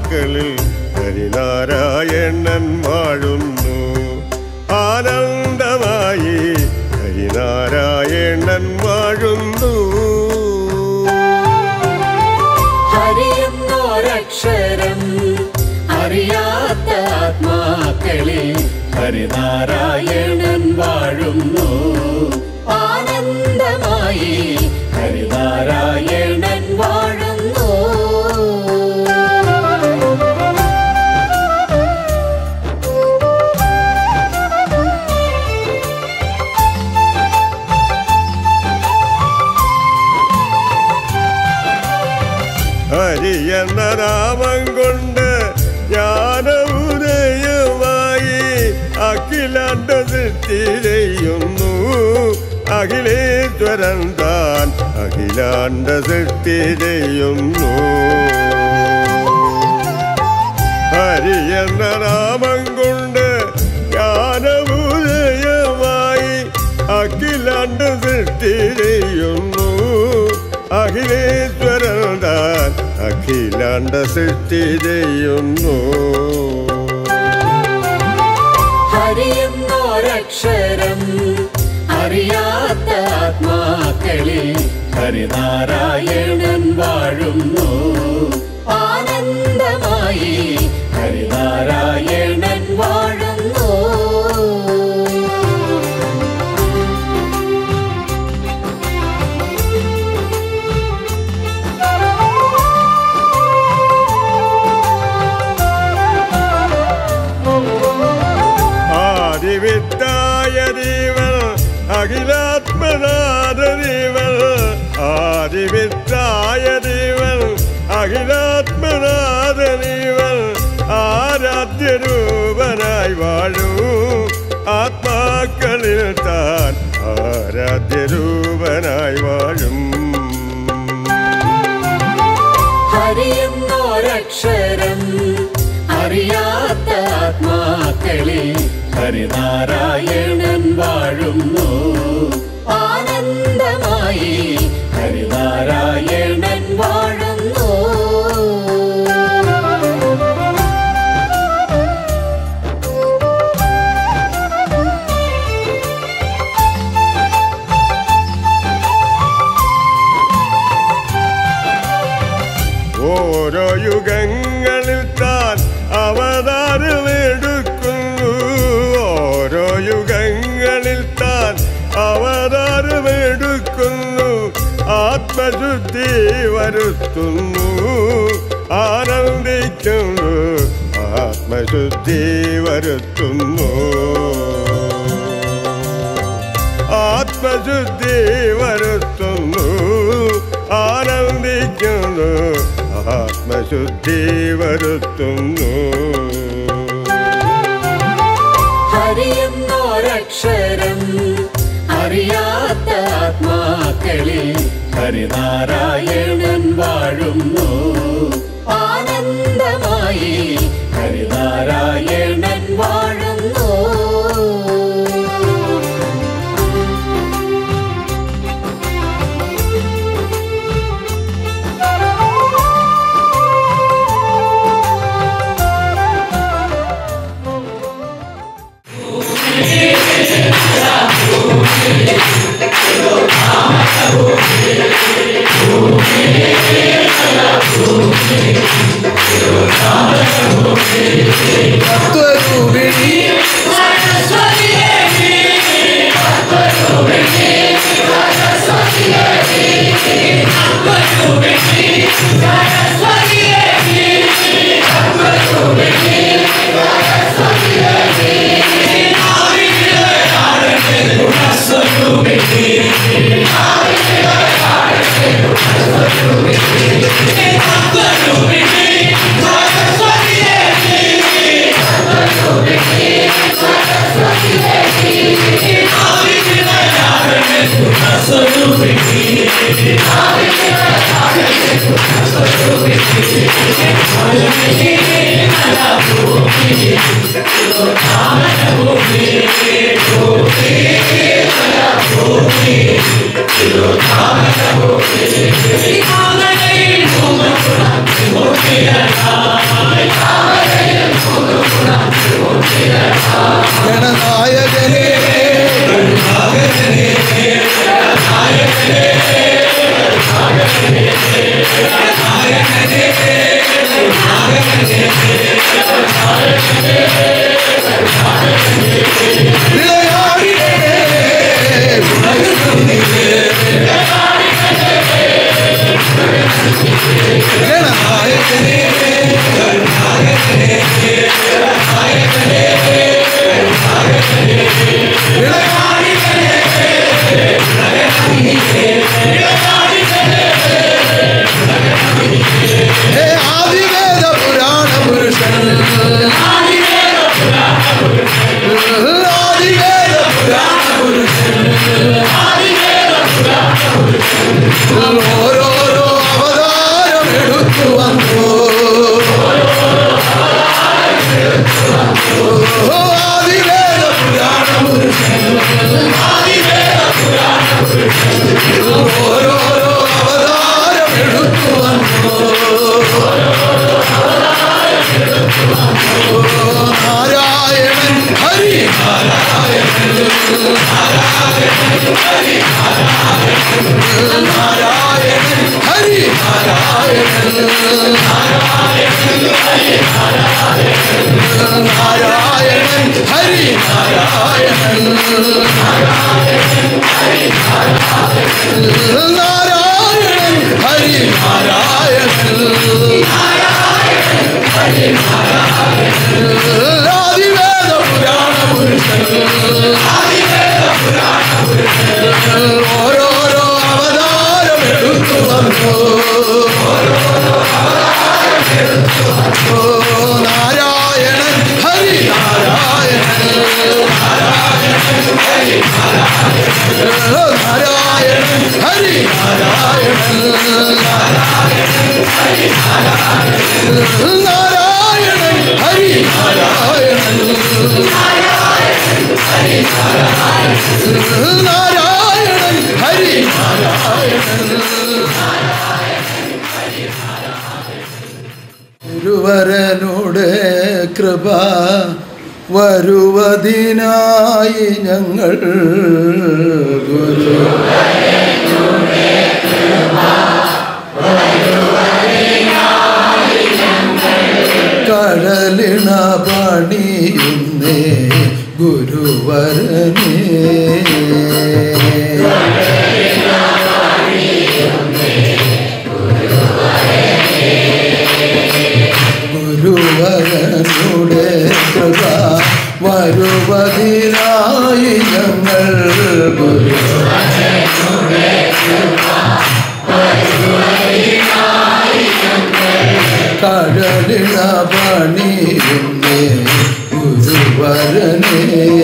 ആത്മാക്കളിൽ ഹരിനാരായണൻ വാഴുന്നു. ആനന്ദമായി ഹരിനാരായണൻ വാഴുന്നു. ഹരിയെന്നൊരക്ഷരം അറിയാത്ത ആത്മാക്കളിൽ ഹരിനാരായണൻ വാഴുന്നു. ആനന്ദമായി ഹരിനാരായണൻ വാഴുന്നു. ഹരി എന്ന നാമം കൊണ്ട് ജ്ഞാനോദയമായി അഖിലാണ്ട സൃഷ്ടി ചെയ്യുന്നു. അഖിലേശ്വരൻ താൻ അഖിലാണ്ട സൃഷ്ടി ചെയ്യുന്നു. ഹരി എന്ന നാമം കൊണ്ട് ജ്ഞാനോദയമായി അഖിലാണ്ട സൃഷ്ടി ചെയ്യുന്നു. അഖിലേശ്വരൻ താൻ അഖിലാണ്ട സൃഷ്ടി ചെയ്യുന്നു. ഹരിയെന്നൊരക്ഷരം അറിയാത്ത ആത്മാക്കളിൽ ഹരിനാരായണൻ വാഴുന്നു. ആനന്ദമായി ഹരിനാരായണൻ വാഴുന്നു. ആദിവിത്തായ ദേവൻ അഖിലാത്മനാഥ ദേവൻ. ആദിവിത്തായ ദേവൻ അഖിലാത്മനാഥ ദേവൻ. ആരാധ്യരൂപനായി വാഴൂ ആത്മാക്കളിൽ താൻ ആരാധ്യരൂപനായി വാഴും. ഹരിയെന്നൊരക്ഷരം അറിയാത്ത ആത്മാക്കളിൽ ഹരിനാരായണൻ വാഴുന്നു. ആനന്ദമായി ഹരിനാരായണൻ വാഴുന്നു. ഓരോ യുഗങ്ങളിൽ താൻ അവതാരമെടുക്കുന്നു. ഓരോ യുഗങ്ങളിൽ താൻ അവതാരമെടുക്കുന്നു. ആത്മശുദ്ധി വരുത്തുന്നു. ആനന്ദിക്കുന്നു. ആത്മശുദ്ധി വരുത്തുന്നു. ആത്മശുദ്ധി വരുത്തുന്നു. ആനന്ദിക്കുന്നു. ആത്മശുദ്ധി വരുത്തുന്നു. ഹരിയെന്നൊരക്ഷരം അറിയാത്ത ആത്മാക്കളിൽ ഹരിനാരായണൻ വാഴുന്നു. ആനന്ദമായി ഹരിനാരായണൻ വാഴുന്നു. Hallelujah. ഗണനായകനേ ആദിവേദ പുരാണ പുരുഷൻ ഓരോരോ അവതാരം എടുത്തു വന്നു ആദിവേദ പുരാണ പുരുഷൻ ഓരോരോ അവതാരം എടുത്തു വന്നു നാരായണൻ ഹരി നാരായണൻ ഹരി നാരായണൻ ഹരി ആദിവേദ പുരാണ പുരുഷൻ ഓരോരോ അവതാരം എടുത്തു വന്നു നാരായണൻ ഹരി നാരായണൻ നാരായണൻ ഹരി നാരായണൻ നാരായണൻ ഹരി നാരായണൻ നാരായണൻ ഹരി നാരായണൻ ഗുരുവരനുടെ കൃപ വരുവതിനായി ഞങ്ങൾ കടലിണ പണിയുന്നേ ഗുരുവരനേ ഗുരുവരനുടെ കൃപ വരുവതിനായി ഞങ്ങൾ കടലിണ പണിയുന്നേ ഗുരുവരനേ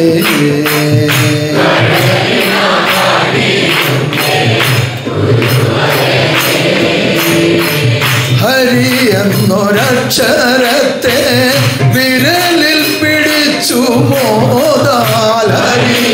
ഹരി എന്നൊരക്ഷരത്തെ വിരലിൽ പിടിച്ചു മോദാൽ ഹരി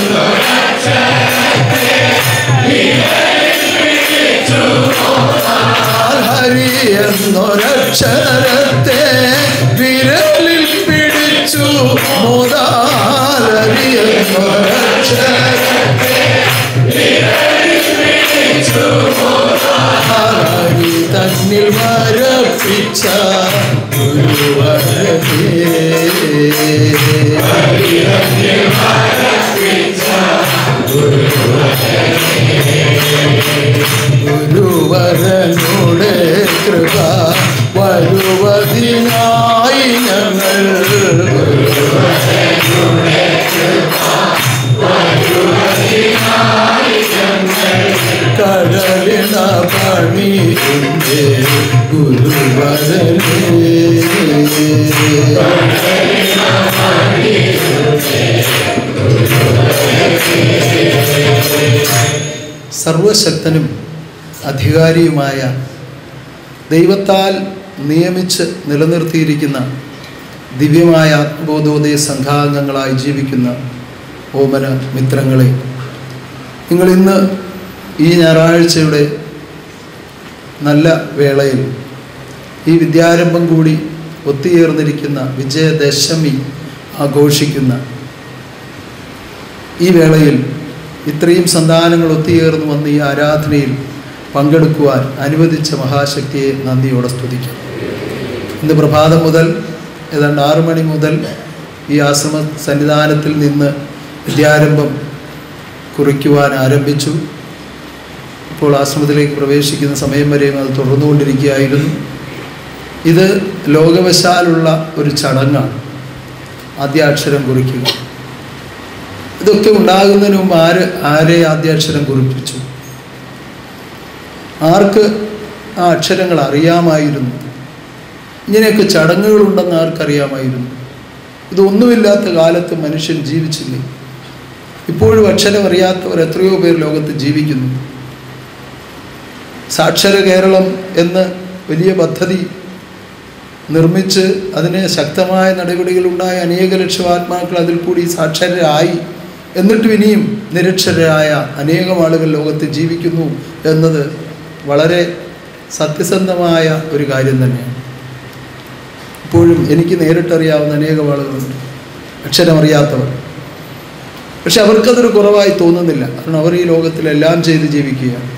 ഹരി എന്നൊരക്ഷരത്തെ വിരലിൽ പിടിച്ചു മോദാൽ ഹരി എന്നൊരക്ഷരത്തെ ഹരി തന്നിൽ വരപ്പിച്ച ഗുരുവരനുടെ കൃപ വരുവതിനായി ഞങ്ങൾ കടലിണ പണിയുന്നേ ഗുരുവരനേ സർവശക്തനും അധികാരിയുമായ ദൈവത്താൽ നിയമിച്ച് നിലനിർത്തിയിരിക്കുന്ന ദിവ്യമായ ആത്മബോധോദയ സംഘാംഗങ്ങളായി ജീവിക്കുന്ന ഓമന മിത്രങ്ങളെ, നിങ്ങൾ ഇന്ന് ഈ ഞായറാഴ്ചയുടെ നല്ല വേളയിൽ ഈ വിദ്യാരംഭം കൂടി ഒത്തുചേർന്നിരിക്കുന്ന വിജയദശമി ആഘോഷിക്കുന്ന ഈ വേളയിൽ ഇത്രയും സന്താനങ്ങൾ ഒത്തുചേർന്ന് വന്ന് ഈ ആരാധനയിൽ പങ്കെടുക്കുവാൻ അനുവദിച്ച മഹാശക്തിയെ നന്ദിയോടെ സ്തുതിക്കും. ഇന്ന് പ്രഭാതം മുതൽ ഏതാണ്ട് 6 മണി മുതൽ ഈ ആശ്രമ സന്നിധാനത്തിൽ നിന്ന് വിദ്യാരംഭം കുറിക്കുവാൻ ആരംഭിച്ചു. ഇപ്പോൾ ആശ്രമത്തിലേക്ക് പ്രവേശിക്കുന്ന സമയം വരെയും അത് തുടർന്നുകൊണ്ടിരിക്കുകയായിരുന്നു. ഇത് ലോകവശാലുള്ള ഒരു ചടങ്ങാണ്, ആദ്യാക്ഷരം കുറിക്കുക. ഇതൊക്കെ ഉണ്ടാകുന്നതിന് മുമ്പ് ആരെ ആദ്യാക്ഷരം കുറിപ്പിച്ചു? ആർക്ക് ആ അക്ഷരങ്ങൾ അറിയാമായിരുന്നു? ഇങ്ങനെയൊക്കെ ചടങ്ങുകളുണ്ടെന്ന് ആർക്കറിയാമായിരുന്നു? ഇതൊന്നുമില്ലാത്ത കാലത്ത് മനുഷ്യൻ ജീവിച്ചില്ലേ? ഇപ്പോഴും അക്ഷരം അറിയാത്തവർ എത്രയോ പേർ ലോകത്ത് ജീവിക്കുന്നു. സാക്ഷര കേരളം എന്ന് വലിയ പദ്ധതി നിർമ്മിച്ച് അതിന് ശക്തമായ നടപടികളുണ്ടായ അനേക ലക്ഷം ആത്മാക്കൾ അതിൽ കൂടി സാക്ഷരരായി. എന്നിട്ടും ഇനിയും നിരക്ഷരരായ അനേകം ആളുകൾ ലോകത്ത് ജീവിക്കുന്നു എന്നത് വളരെ സത്യസന്ധമായ ഒരു കാര്യം തന്നെയാണ്. ഇപ്പോഴും എനിക്ക് നേരിട്ടറിയാവുന്ന അനേകം ആളുകളുണ്ട് അക്ഷരമറിയാത്തവർ. പക്ഷെ അവർക്കതൊരു കുറവായി തോന്നുന്നില്ല. കാരണം അവർ ഈ ലോകത്തിലെല്ലാം ചെയ്ത് ജീവിക്കുകയാണ്.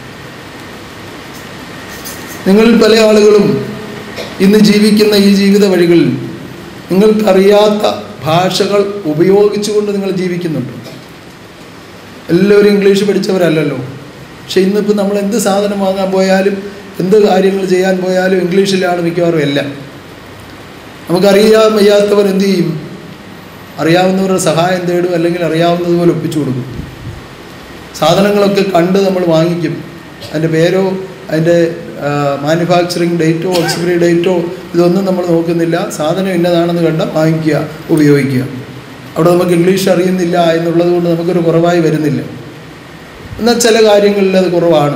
നിങ്ങളിൽ പല ആളുകളും ഇന്ന് ജീവിക്കുന്ന ഈ ജീവിത വഴികളിൽ നിങ്ങൾക്കറിയാത്ത ഭാഷകൾ ഉപയോഗിച്ചുകൊണ്ട് നിങ്ങൾ ജീവിക്കുന്നുണ്ട്. എല്ലാവരും ഇംഗ്ലീഷ് പഠിച്ചവരല്ലല്ലോ. പക്ഷെ ഇന്നിപ്പോൾ നമ്മൾ എന്ത് സാധനം വാങ്ങാൻ പോയാലും എന്ത് കാര്യങ്ങൾ ചെയ്യാൻ പോയാലും ഇംഗ്ലീഷിലാണ് മിക്കവാറും എല്ലാം. നമുക്കറിയാൻ വയ്യാത്തവർ എന്തു ചെയ്യും? അറിയാവുന്നവരുടെ സഹായം തേടും, അല്ലെങ്കിൽ അറിയാവുന്നതുപോലെ ഒപ്പിച്ചു കൊടുക്കും. സാധനങ്ങളൊക്കെ കണ്ട് നമ്മൾ വാങ്ങിക്കും. അതിൻ്റെ പേരോ അതിൻ്റെ മാനുഫാക്ചറിങ് ഡേറ്റോ എക്സ്പയറി ഡേറ്റോ ഇതൊന്നും നമ്മൾ നോക്കുന്നില്ല. സാധനം ഇന്നതാണെന്ന് കണ്ട വാങ്ങിക്കുക, ഉപയോഗിക്കുക. അവിടെ നമുക്ക് ഇംഗ്ലീഷ് അറിയുന്നില്ല എന്നുള്ളത് കൊണ്ട് നമുക്കൊരു കുറവായി വരുന്നില്ല. എന്നാൽ ചില കാര്യങ്ങളിൽ അത് കുറവാണ്.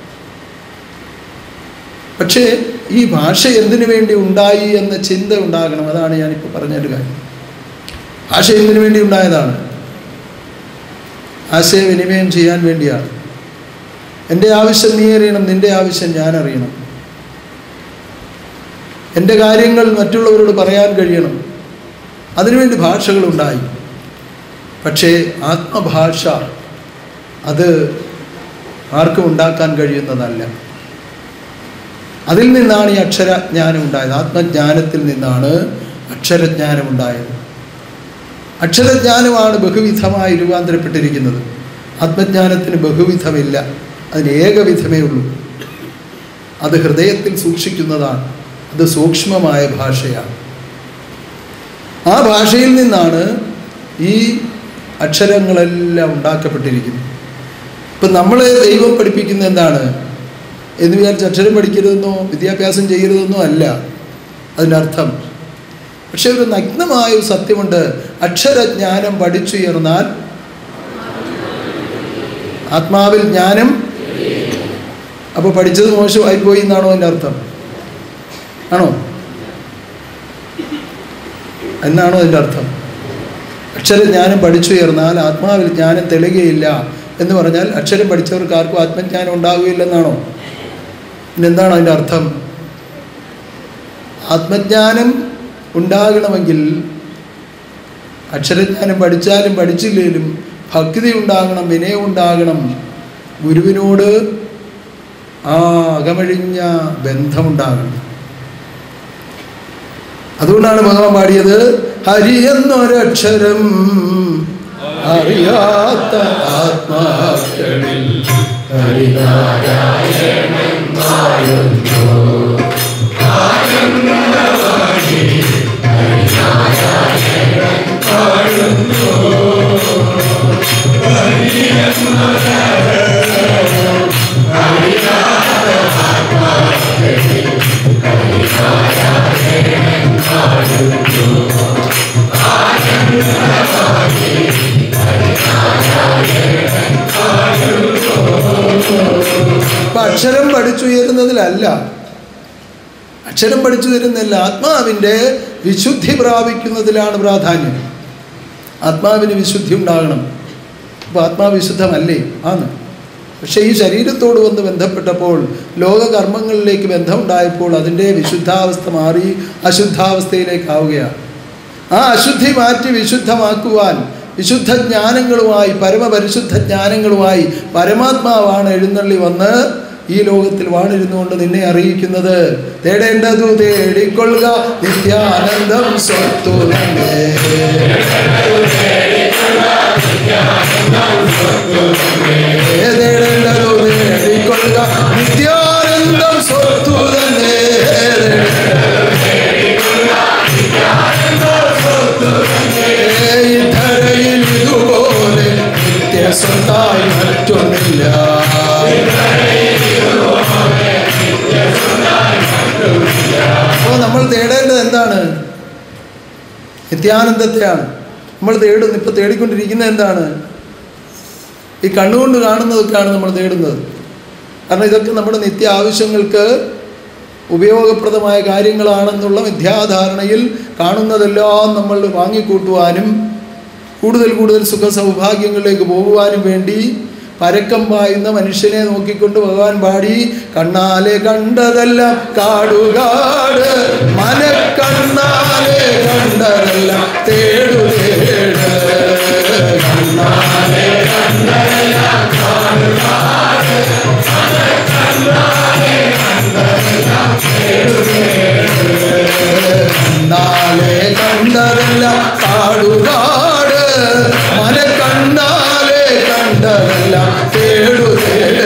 പക്ഷേ ഈ ഭാഷ എന്തിനു വേണ്ടി ഉണ്ടായി എന്ന ചിന്ത ഉണ്ടാകണം. അതാണ് ഞാനിപ്പോൾ പറഞ്ഞൊരു കാര്യം. ഭാഷ എന്തിനു വേണ്ടി ഉണ്ടായതാണ്? ആശയവിനിമയം ചെയ്യാൻ വേണ്ടിയാണ്. എൻ്റെ ആവശ്യം നീ അറിയണം, നിൻ്റെ ആവശ്യം ഞാൻ അറിയണം. എൻ്റെ കാര്യങ്ങൾ മറ്റുള്ളവരോട് പറയാൻ കഴിയണം. അതിനുവേണ്ടി ഭാഷകളുണ്ടായി. പക്ഷേ ആത്മഭാഷ അത് ആർക്കും ഉണ്ടാക്കാൻ കഴിയുന്നതല്ല. അതിൽ നിന്നാണ് ഈ അക്ഷരജ്ഞാനം ഉണ്ടായത്. ആത്മജ്ഞാനത്തിൽ നിന്നാണ് അക്ഷരജ്ഞാനം ഉണ്ടായത്. അക്ഷരജ്ഞാനമാണ് ബഹുവിധമായി രൂപാന്തരപ്പെട്ടിരിക്കുന്നത്. ആത്മജ്ഞാനത്തിന് ബഹുവിധമില്ല, അതിന് ഏകവിധമേ ഉള്ളൂ. അത് ഹൃദയത്തിൽ സൂക്ഷിക്കുന്നതാണ്. അത് സൂക്ഷ്മമായ ഭാഷയാണ്. ആ ഭാഷയിൽ നിന്നാണ് ഈ അക്ഷരങ്ങളെല്ലാം ഉണ്ടാക്കപ്പെട്ടിരിക്കുന്നത്. ഇപ്പം നമ്മളെ ദൈവം പഠിപ്പിക്കുന്നത് എന്താണ് എന്ന് വിചാരിച്ച് അക്ഷരം പഠിക്കരുതെന്നോ വിദ്യാഭ്യാസം ചെയ്യരുതെന്നോ അല്ല അതിനർത്ഥം. പക്ഷെ ഒരു നഗ്നമായ ഒരു സത്യമുണ്ട്. അക്ഷരജ്ഞാനം പഠിച്ചുയർന്നാൽ ആത്മാവിൽ ജ്ഞാനം. അപ്പോൾ പഠിച്ചത് മോശമായിപ്പോയി എന്നാണോ അതിൻ്റെ അർത്ഥം? ആണോ? എന്നാണോ അതിൻ്റെ അർത്ഥം? അക്ഷരജ്ഞാനം പഠിച്ചുയർന്നാൽ ആത്മാവിൽ ജ്ഞാനം തെളിയുകയില്ല എന്ന് പറഞ്ഞാൽ അക്ഷരം പഠിച്ചവർക്ക് ആർക്കും ആത്മജ്ഞാനം ഉണ്ടാവുകയില്ലെന്നാണോ? പിന്നെന്താണ് അതിൻ്റെ അർത്ഥം? ആത്മജ്ഞാനം ഉണ്ടാകണമെങ്കിൽ അക്ഷരജ്ഞാനം പഠിച്ചാലും പഠിച്ചില്ലെങ്കിലും ഭക്തി ഉണ്ടാകണം, വിനയം ഉണ്ടാകണം, ഗുരുവിനോട് ആ അകമഴിഞ്ഞ ബന്ധമുണ്ടാകണം. അതുകൊണ്ടാണ് ഭഗവാൻ പാടിയത് ഹരി എന്നൊരക്ഷരം അറിയാത്ത ആത്മാക്കളിൽ ഹരിനാരായണൻ വാഴുന്നു. അക്ഷരം പഠിച്ചുയരുന്നതിലല്ല, അക്ഷരം പഠിച്ചുയരുന്നില്ല, ആത്മാവിൻ്റെ വിശുദ്ധി പ്രാപിക്കുന്നതിലാണ് പ്രാധാന്യം. ആത്മാവിന് വിശുദ്ധി ഉണ്ടാകണം. അപ്പോൾ ആത്മാവ് വിശുദ്ധമല്ലേ? ആണ്. പക്ഷേ ഈ ശരീരത്തോട് വന്ന് ബന്ധപ്പെട്ടപ്പോൾ ലോകകർമ്മങ്ങളിലേക്ക് ബന്ധമുണ്ടായപ്പോൾ അതിൻ്റെ വിശുദ്ധാവസ്ഥ മാറി അശുദ്ധാവസ്ഥയിലേക്കാവുകയാണ്. ആ അശുദ്ധി മാറ്റി വിശുദ്ധമാക്കുവാൻ വിശുദ്ധ ജ്ഞാനങ്ങളുമായി, പരമപരിശുദ്ധ ജ്ഞാനങ്ങളുമായി പരമാത്മാവാണ് എഴുന്നള്ളി വന്ന് ഈ ലോകത്തിൽ വാണിരുന്നുകൊണ്ട് നിന്നെ അറിയിക്കുന്നത്. തേടേണ്ടതു തേടിക്കൊള്ളുക നിത്യാനന്ദം സ്വത്തു തന്നെ. തേടേണ്ടതു തേടിക്കൊള്ളുക നിത്യാനന്ദം സ്വത്തു തന്നെ. ഈ ധരയിൽ ഇതുപോലെ നിത്യസ്വന്തായി മറ്റൊന്നില്ല. അപ്പോൾ നമ്മൾ തേടേണ്ടത് എന്താണ്? നിത്യാനന്ദത്തെയാണ് നമ്മൾ ഇപ്പം തേടിക്കൊണ്ടിരിക്കുന്നത്. എന്താണ്? ഈ കണ്ണുകൊണ്ട് കാണുന്നതൊക്കെയാണ് നമ്മൾ തേടുന്നത്. കാരണം ഇതൊക്കെ നമ്മുടെ നിത്യ ആവശ്യങ്ങൾക്ക് ഉപയോഗപ്രദമായ കാര്യങ്ങളാണെന്നുള്ള മിഥ്യാധാരണയിൽ കാണുന്നതെല്ലാം നമ്മൾ വാങ്ങിക്കൂട്ടുവാനും കൂടുതൽ കൂടുതൽ സുഖ സൗഭാഗ്യങ്ങളിലേക്ക് പോകുവാനും വേണ്ടി പരക്കം പായുന്ന മനുഷ്യനെ നോക്കിക്കൊണ്ട് ഭഗവാൻ പാടി, കണ്ണാലെ കണ്ടതെല്ലാം കാടുകാട്, മനക്കണ്ണാലെ കണ്ടതെല്ലാം തേടു തേട്. കണ്ണാലെ കണ്ടതെല്ലാം കാടുകാട്, മനക്കണ്ണാലെ കണ്ടതെല്ലാം തേടു തേട്. കണ്ണാലെ കണ്ടതെല്ലാം കാടുകാട്, മനക്കണ്ണാലെ കണ്ടതെല്ലാം തേടു തേട്.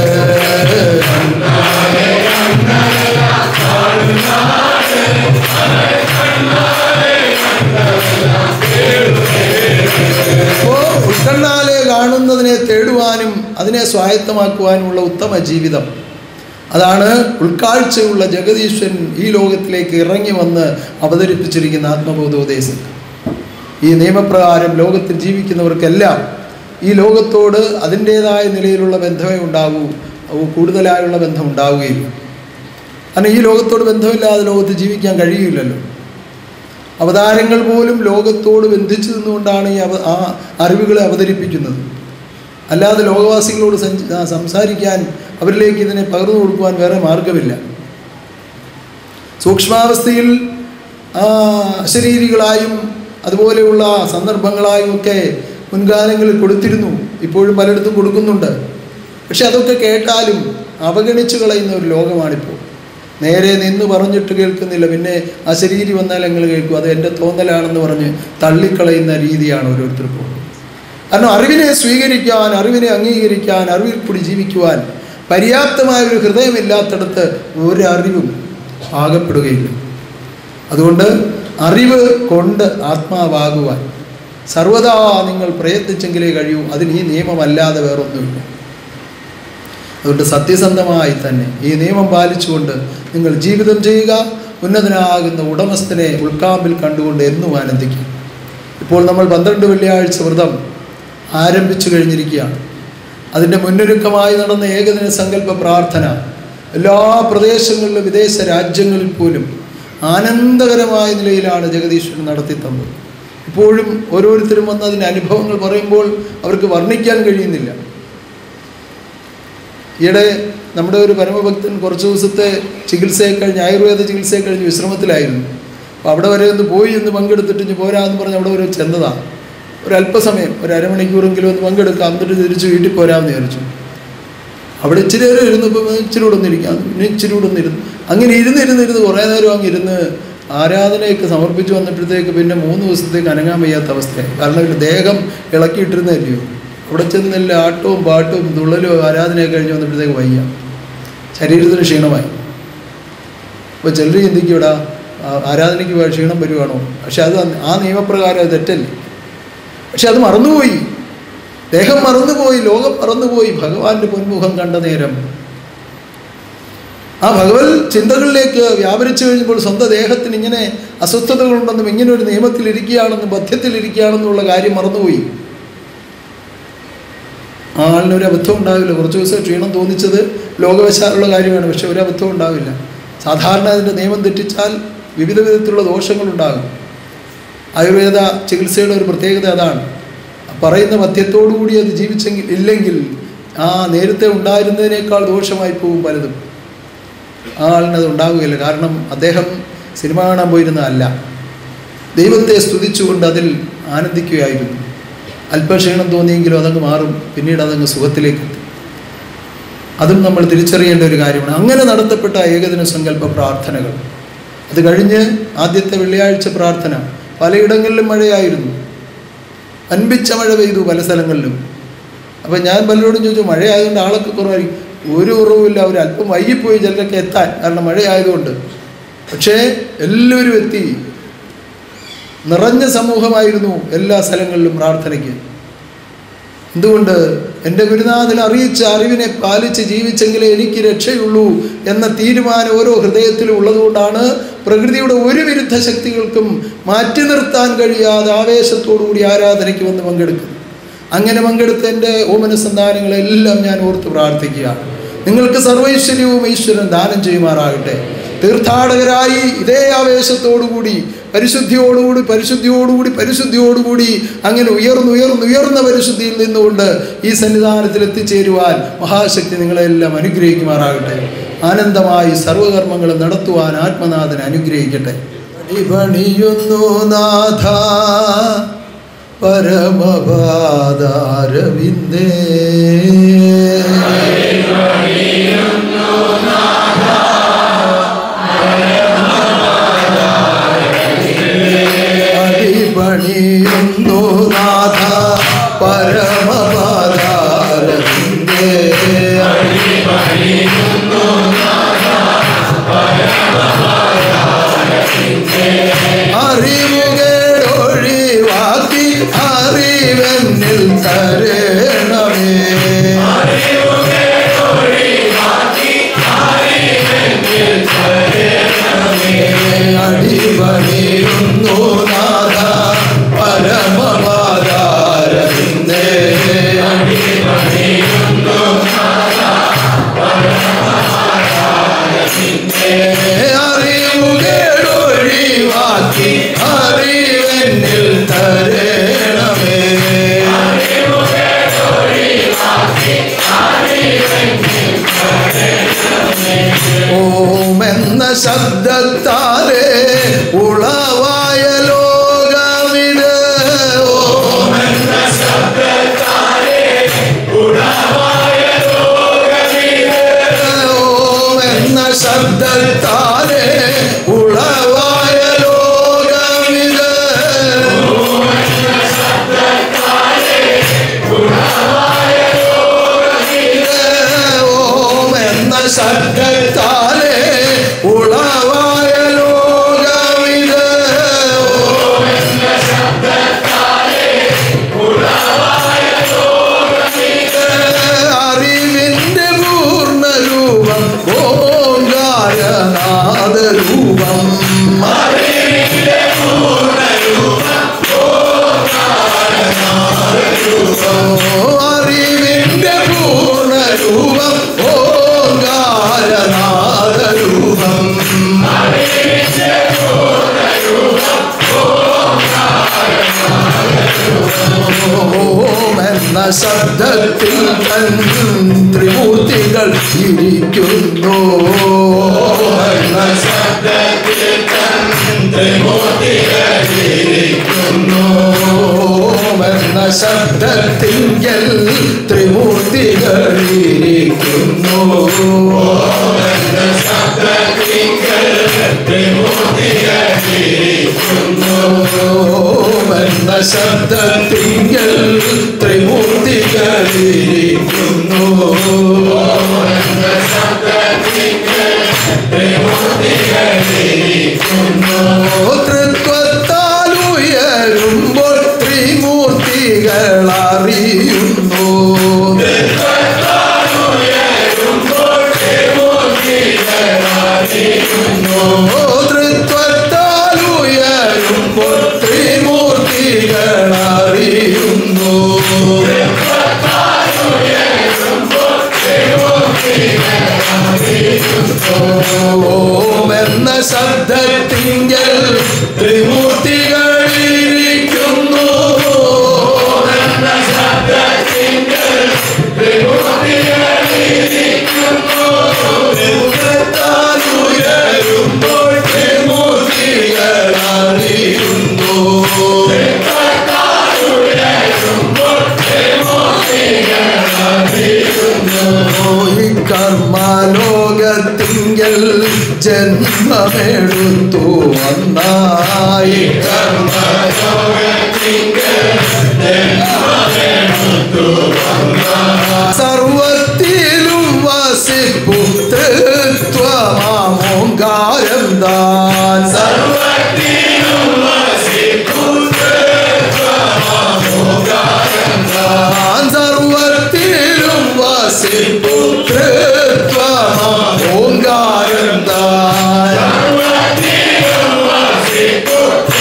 ഉൾക്കണ്ണാലെ കാണുന്നതിനെ തേടുവാനും അതിനെ സ്വായത്തമാക്കുവാനുമുള്ള ഉത്തമ ജീവിതം, അതാണ് ഉൾക്കാഴ്ചയുള്ള ജഗദീശ്വരൻ ഈ ലോകത്തിലേക്ക് ഇറങ്ങി വന്ന് അവതരിപ്പിച്ചിരിക്കുന്ന ആത്മബോധോപദേശം. ഈ നിയമപ്രകാരം ലോകത്തിൽ ജീവിക്കുന്നവർക്കെല്ലാം ഈ ലോകത്തോട് അതിൻ്റേതായ നിലയിലുള്ള ബന്ധമേ ഉണ്ടാകൂ, കൂടുതലായുള്ള ബന്ധം ഉണ്ടാവുകയില്ല. കാരണം ഈ ലോകത്തോട് ബന്ധമില്ലാതെ ലോകത്ത് ജീവിക്കാൻ കഴിയില്ലല്ലോ. അവതാരങ്ങൾ പോലും ലോകത്തോട് ബന്ധിച്ചു നിന്നുകൊണ്ടാണ് ആ അറിവുകളെ അവതരിപ്പിക്കുന്നത്. അല്ലാതെ ലോകവാസികളോട് സംസാരിക്കാൻ, അവരിലേക്ക് ഇതിനെ പകർന്നു കൊടുക്കുവാൻ വേറെ മാർഗമില്ല. സൂക്ഷ്മാവസ്ഥയിൽ അശരീരികളായും അതുപോലെയുള്ള സന്ദർഭങ്ങളായും ഒക്കെ മുൻകാലങ്ങളിൽ കൊടുത്തിരുന്നു, ഇപ്പോഴും പലയിടത്തും കൊടുക്കുന്നുണ്ട്. പക്ഷെ അതൊക്കെ കേട്ടാലും അവഗണിച്ചു കളയുന്ന ഒരു ലോകമാണിപ്പോൾ. നേരെ നിന്ന് പറഞ്ഞിട്ട് കേൾക്കുന്നില്ല, പിന്നെ അശരീരി വന്നാൽ ഞങ്ങൾ കേൾക്കും, അത് എൻ്റെ തോന്നലാണെന്ന് പറഞ്ഞ് തള്ളിക്കളയുന്ന രീതിയാണ് ഓരോരുത്തർക്കും. കാരണം അറിവിനെ സ്വീകരിക്കാൻ, അറിവിനെ അംഗീകരിക്കാൻ, അറിവിൽ കൂടി ജീവിക്കുവാൻ പര്യാപ്തമായ ഒരു ഹൃദയമില്ലാത്തടത്ത് ഒരറിവും ആകപ്പെടുകയില്ല. അതുകൊണ്ട് അറിവ് കൊണ്ട് ആത്മാവാകുവാൻ സർവദാ നിങ്ങൾ പ്രയത്നിച്ചെങ്കിലേ കഴിയൂ. അതിന് ഈ നിയമമല്ലാതെ വേറൊന്നുമില്ല. അതുകൊണ്ട് സത്യസന്ധമായി തന്നെ ഈ നിയമം പാലിച്ചുകൊണ്ട് നിങ്ങൾ ജീവിതം ചെയ്യുക. ഉന്നതനാകുന്ന ഉടമസ്ഥനെ ഉൾക്കാമ്പിൽ കണ്ടുകൊണ്ട് എന്നും ആനന്ദിക്കും. ഇപ്പോൾ നമ്മൾ 12 വെള്ളിയാഴ്ച വ്രതം ആരംഭിച്ചു കഴിഞ്ഞിരിക്കുകയാണ്. അതിൻ്റെ മുന്നൊരുക്കമായി നടന്ന ഏകദിന സങ്കല്പ പ്രാർത്ഥന എല്ലാ പ്രദേശങ്ങളിലും വിദേശ രാജ്യങ്ങളിൽ പോലും ആനന്ദകരമായ നിലയിലാണ് ജഗദീശ്വരൻ നടത്തി തന്നത്. ഇപ്പോഴും ഓരോരുത്തരും വന്ന് അതിൻ്റെ അനുഭവങ്ങൾ പറയുമ്പോൾ അവർക്ക് വർണ്ണിക്കാൻ കഴിയുന്നില്ല. ഈയിടെ നമ്മുടെ ഒരു പരമഭക്തൻ കുറച്ച് ദിവസത്തെ ചികിത്സയെ കഴിഞ്ഞ്, ആയുർവേദ ചികിത്സയെ കഴിഞ്ഞ് വിശ്രമത്തിലായിരുന്നു. അപ്പോൾ അവിടെ വരെ ഒന്ന് പോയി ഒന്ന് പങ്കെടുത്തിട്ട് പോരാന്ന് പറഞ്ഞ് അവിടെ വരെ ചെന്നതാണ്. ഒരല്പസമയം, ഒരു അരമണിക്കൂറെങ്കിലും ഒന്ന് പങ്കെടുക്കാം, എന്നിട്ട് തിരിച്ച് വീട്ടിൽ പോരാമെന്ന് വിചാരിച്ചു. അവിടെ ഇച്ചിരി നേരം ഇരുന്നപ്പോൾ ഇച്ചിരി കൂടെ ഒന്നിരിക്കാം, പിന്നെ ഇച്ചിരി കൂടെ ഒന്നിരുന്നു. അങ്ങനെ ഇരുന്ന് കുറേ നേരം അങ്ങ് ഇരുന്ന് ആരാധനയൊക്കെ സമർപ്പിച്ച് വന്നപ്പോഴത്തേക്ക് പിന്നെ 3 ദിവസത്തേക്ക് അനങ്ങാൻ വയ്യാത്ത അവസ്ഥയായി. കാരണം ഒരു ദേഹം ഇളക്കിയിട്ടിരുന്നല്ലയോ. അവിടെ ചെന്നില്ല ആട്ടവും പാട്ടും തുള്ളലും ആരാധനയൊക്കെ കഴിഞ്ഞ് വന്നപ്പോഴത്തേക്ക് വയ്യ, ശരീരത്തിന് ക്ഷീണമായി. അപ്പോൾ ചിലർ ചിന്തിക്കും, ഇവിടെ ആരാധനയ്ക്ക് ക്ഷീണം വരുവാണോ? പക്ഷെ അത് ആ നിയമപ്രകാരം അത് തെറ്റല്ലേ. പക്ഷെ അത് മറന്നുപോയി, ദേഹം മറന്നുപോയി, ലോകം മറന്നുപോയി. ഭഗവാന്റെ പൊന്മുഖം കണ്ട നേരം ആ ഭഗവത് ചിന്തകളിലേക്ക് വ്യാപരിച്ചു കഴിഞ്ഞപ്പോൾ സ്വന്തം ദേഹത്തിന് ഇങ്ങനെ അസ്വസ്ഥതകളുണ്ടെന്നും ഇങ്ങനെ ഒരു നിയമത്തിലിരിക്കുകയാണെന്നും ബദ്ധ്യത്തിലിരിക്കുകയാണെന്നുള്ള കാര്യം മറന്നുപോയി. ആ ആളിനൊരു അബദ്ധം ഉണ്ടാവില്ല. കുറച്ച് ദിവസം ക്ഷീണം തോന്നിച്ചത് ലോകവശാലുള്ള കാര്യമാണ്, പക്ഷെ ഒരു അബദ്ധം ഉണ്ടാവില്ല. സാധാരണ അതിൻ്റെ നിയമം തെറ്റിച്ചാൽ വിവിധ വിധത്തിലുള്ള ദോഷങ്ങളുണ്ടാകും. ആയുർവേദ ചികിത്സയുടെ ഒരു പ്രത്യേകത അതാണ്. പറയുന്ന മദ്യത്തോടുകൂടി അത് ജീവിച്ചെങ്കിൽ ഇല്ലെങ്കിൽ ആ നേരത്തെ ഉണ്ടായിരുന്നതിനേക്കാൾ ദോഷമായി പോകും പലതും. ആ ആളിനത് ഉണ്ടാവുകയില്ല. കാരണം അദ്ദേഹം സിനിമ കാണാൻ പോയിരുന്നതല്ല, ദൈവത്തെ സ്തുതിച്ചുകൊണ്ട് അതിൽ ആനന്ദിക്കുകയായിരുന്നു. അല്പക്ഷീണം തോന്നിയെങ്കിലും അതങ്ങ് മാറും, പിന്നീട് അതങ്ങ് സുഖത്തിലേക്ക് എത്തും. അതും നമ്മൾ തിരിച്ചറിയേണ്ട ഒരു കാര്യമാണ്. അങ്ങനെ നടത്തപ്പെട്ട ഏകദിന സങ്കല്പ പ്രാർത്ഥനകൾ. അത് കഴിഞ്ഞ് ആദ്യത്തെ വെള്ളിയാഴ്ച പ്രാർത്ഥന, പലയിടങ്ങളിലും മഴയായിരുന്നു, അൻപിച്ച മഴ പെയ്തു പല സ്ഥലങ്ങളിലും. അപ്പം ഞാൻ പലരോടും ചോദിച്ചു, മഴയായതുകൊണ്ട് ആളൊക്കെ കുറവായിരിക്കും. ഒരു കുറവുമില്ല, അവർ അല്പം വൈകിപ്പോയി ചിലരൊക്കെ എത്താൻ, കാരണം മഴയായതുകൊണ്ട്. പക്ഷേ എല്ലാവരും എത്തി, നിറഞ്ഞ സമൂഹമായിരുന്നു എല്ലാ സ്ഥലങ്ങളിലും പ്രാർത്ഥനയ്ക്ക്. എന്തുകൊണ്ട്? എൻ്റെ ഗുരുനാഥൻ അറിയിച്ച അറിവിനെ പാലിച്ച് ജീവിച്ചെങ്കിലേ എനിക്ക് രക്ഷയുള്ളൂ എന്ന തീരുമാനം ഓരോ ഹൃദയത്തിലും ഉള്ളതുകൊണ്ടാണ് പ്രകൃതിയുടെ ഒരു വിരുദ്ധ ശക്തികൾക്കും മാറ്റി നിർത്താൻ കഴിയാതെ ആവേശത്തോടുകൂടി ആരാധനയ്ക്ക് വന്ന് പങ്കെടുക്കുന്നത്. അങ്ങനെ പങ്കെടുത്ത എൻ്റെ ഓമന സന്താനങ്ങളെല്ലാം ഞാൻ ഓർത്ത് പ്രാർത്ഥിക്കുകയാണ്. നിങ്ങൾക്ക് സർവൈശ്വര്യവും ഈശ്വരൻ ദാനം ചെയ്യുമാറാകട്ടെ. തീർത്ഥാടകരായി ഇതേ ആവേശത്തോടുകൂടി പരിശുദ്ധിയോടുകൂടി അങ്ങനെ ഉയർന്ന പരിശുദ്ധിയിൽ നിന്നുകൊണ്ട് ഈ സന്നിധാനത്തിൽ എത്തിച്ചേരുവാൻ മഹാശക്തി നിങ്ങളെല്ലാം അനുഗ്രഹിക്കുമാറാകട്ടെ. ആനന്ദമായി സർവകർമ്മങ്ങളും നടത്തുവാൻ ആത്മനാഥൻ അനുഗ്രഹിക്കട്ടെ. പണിയുന്നു നാഥ പരമപാദാരവിന്ദേ, പണിയുന്നു നാഥ പരമപാദാരവിന്ദേ, അറിവുകളൊഴിവാക്കി അറിവെന്നിൽ തരണമേ, അടിപണിയുന്നു നാഥ പരമപാദാരവിന്ദേ, അറിവുകളൊഴിവാക്കി അറിവെന്നിൽ തരണമേ, ഓം എന്ന ശബ്ദത്താലേ ഉളവായ ലോകമിത്, ഓം എന്ന ശബ്ദത്താലേ ഉളവായ ലോകമിത്, ഓം എന്ന ശബ്ദത്താലേ ഉളവായ ലോകമിത്, ഓം എന്ന ശബ്ദത്താലേ ഉളവായ ലോകമിത്, ഓം എന്ന ശബ്ദത്താലേ ഉളവായ ലോകമിത്, ഓം എന്ന ശബ്ദത്താലേ ഉളവായ ലോകമിത്, അറിവിന്റെ പൂർണ്ണരൂപം ഓംകാരനാദരൂപം, അറിവിന്റെ പൂർണ്ണരൂപം ഓംകാരനാദരൂപം, അറിവിന്റെ പൂർണ്ണരൂപം ഓംകാരനാദരൂപം, അറിവിന്റെ പൂർണ്ണരൂപം ഓംകാരനാദരൂപം, ഓം എന്ന ശബ്ദത്തിൽ തൻ ത്രിമൂർത്തികൾ ഇരിക്കുന്നു, ഓം എന്ന ശബ്ദത്തിൽ തൻ ത്രിമൂർത്തികൾ ഇരിക്കുന്നു, ഓം എന്ന ശബ്ദത്തിങ്കൽ ത്രിമൂർത്തികൾ ഇരിക്കുന്നു, ഓം എന്ന ശബ്ദത്തിങ്കൽ ത്രിമൂർത്തികൾ ഇരിക്കുന്നു, ഓം എന്ന ശബ്ദത്തിങ്കൽ ത്രിമൂർത്തികൾ ഇരിക്കുന്നു, ഓം എന്ന ശബ്ദത്തിങ്കൽ ത്രിമൂർത്തികൾ ഇരിക്കുന്നു, തൃത്വത്താൽ ഉയരുമ്പോൾ ത്രിമൂർത്തികൾ അറിയുന്നു, തൃത്വത്താൽ ഉയരുമ്പോൾ ത്രിമൂർത്തികൾ അറിയുന്നു, തൃത്വത്താൽ ഉയരുമ്പോൾ ത്രിമൂർത്തികൾ അറിയുന്നു, തൃത്വത്താൽ ഉയരുമ്പോൾ ത്രിമൂർത്തികൾ അറിയുന്നു, ഓം എന്ന ശബ്ദത്തിങ്കൽ ത്രിമൂർത്തികൾ ഇരിക്കുന്നു, ഓം എന്ന ശബ്ദത്തിങ്കൽ ത്രിമൂർത്തികൾ ഇരിക്കുന്നു, തൃത്വത്താൽ ഉയരുമ്പോൾ ത്രിമൂർത്തികൾ അറിയുന്നു, കർമ്മലോകത്തിങ്കൽ ജന്മമെടുത്തു വന്നായി സർവത്തിലും വസിപ്പു തൃത്വമാമോങ്കാരം താൻ സർവത്തിലും വസിപ്പു തൃത്വമാമോങ്കാരം താൻ സർവത്തിലും വസിപ്പു തൃത്വമാമോങ്കാരം താൻ സർവത്തിലും വസിപ്പു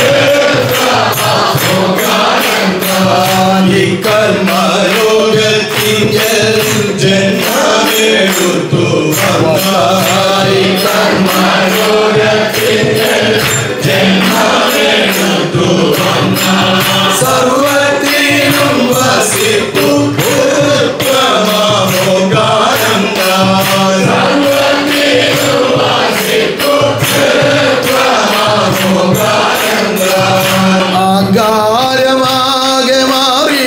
തൃത്വമാമോങ്കാരം താൻ ഈ കർമ്മലോകത്തിങ്കൽ ജന്മമെടുത്തു വന്നായി കർമ്മലോകത്തിങ്കൽ ജന്മമെടുത്തു വന്നായി സർവത്തിലും വസിപ്പു തൃത്വമാമോങ്കാരം താൻ സർവത്തിലും വസിപ്പു തൃത്വമാമോങ്കാരം താൻ ആകാരമാകെ മാറി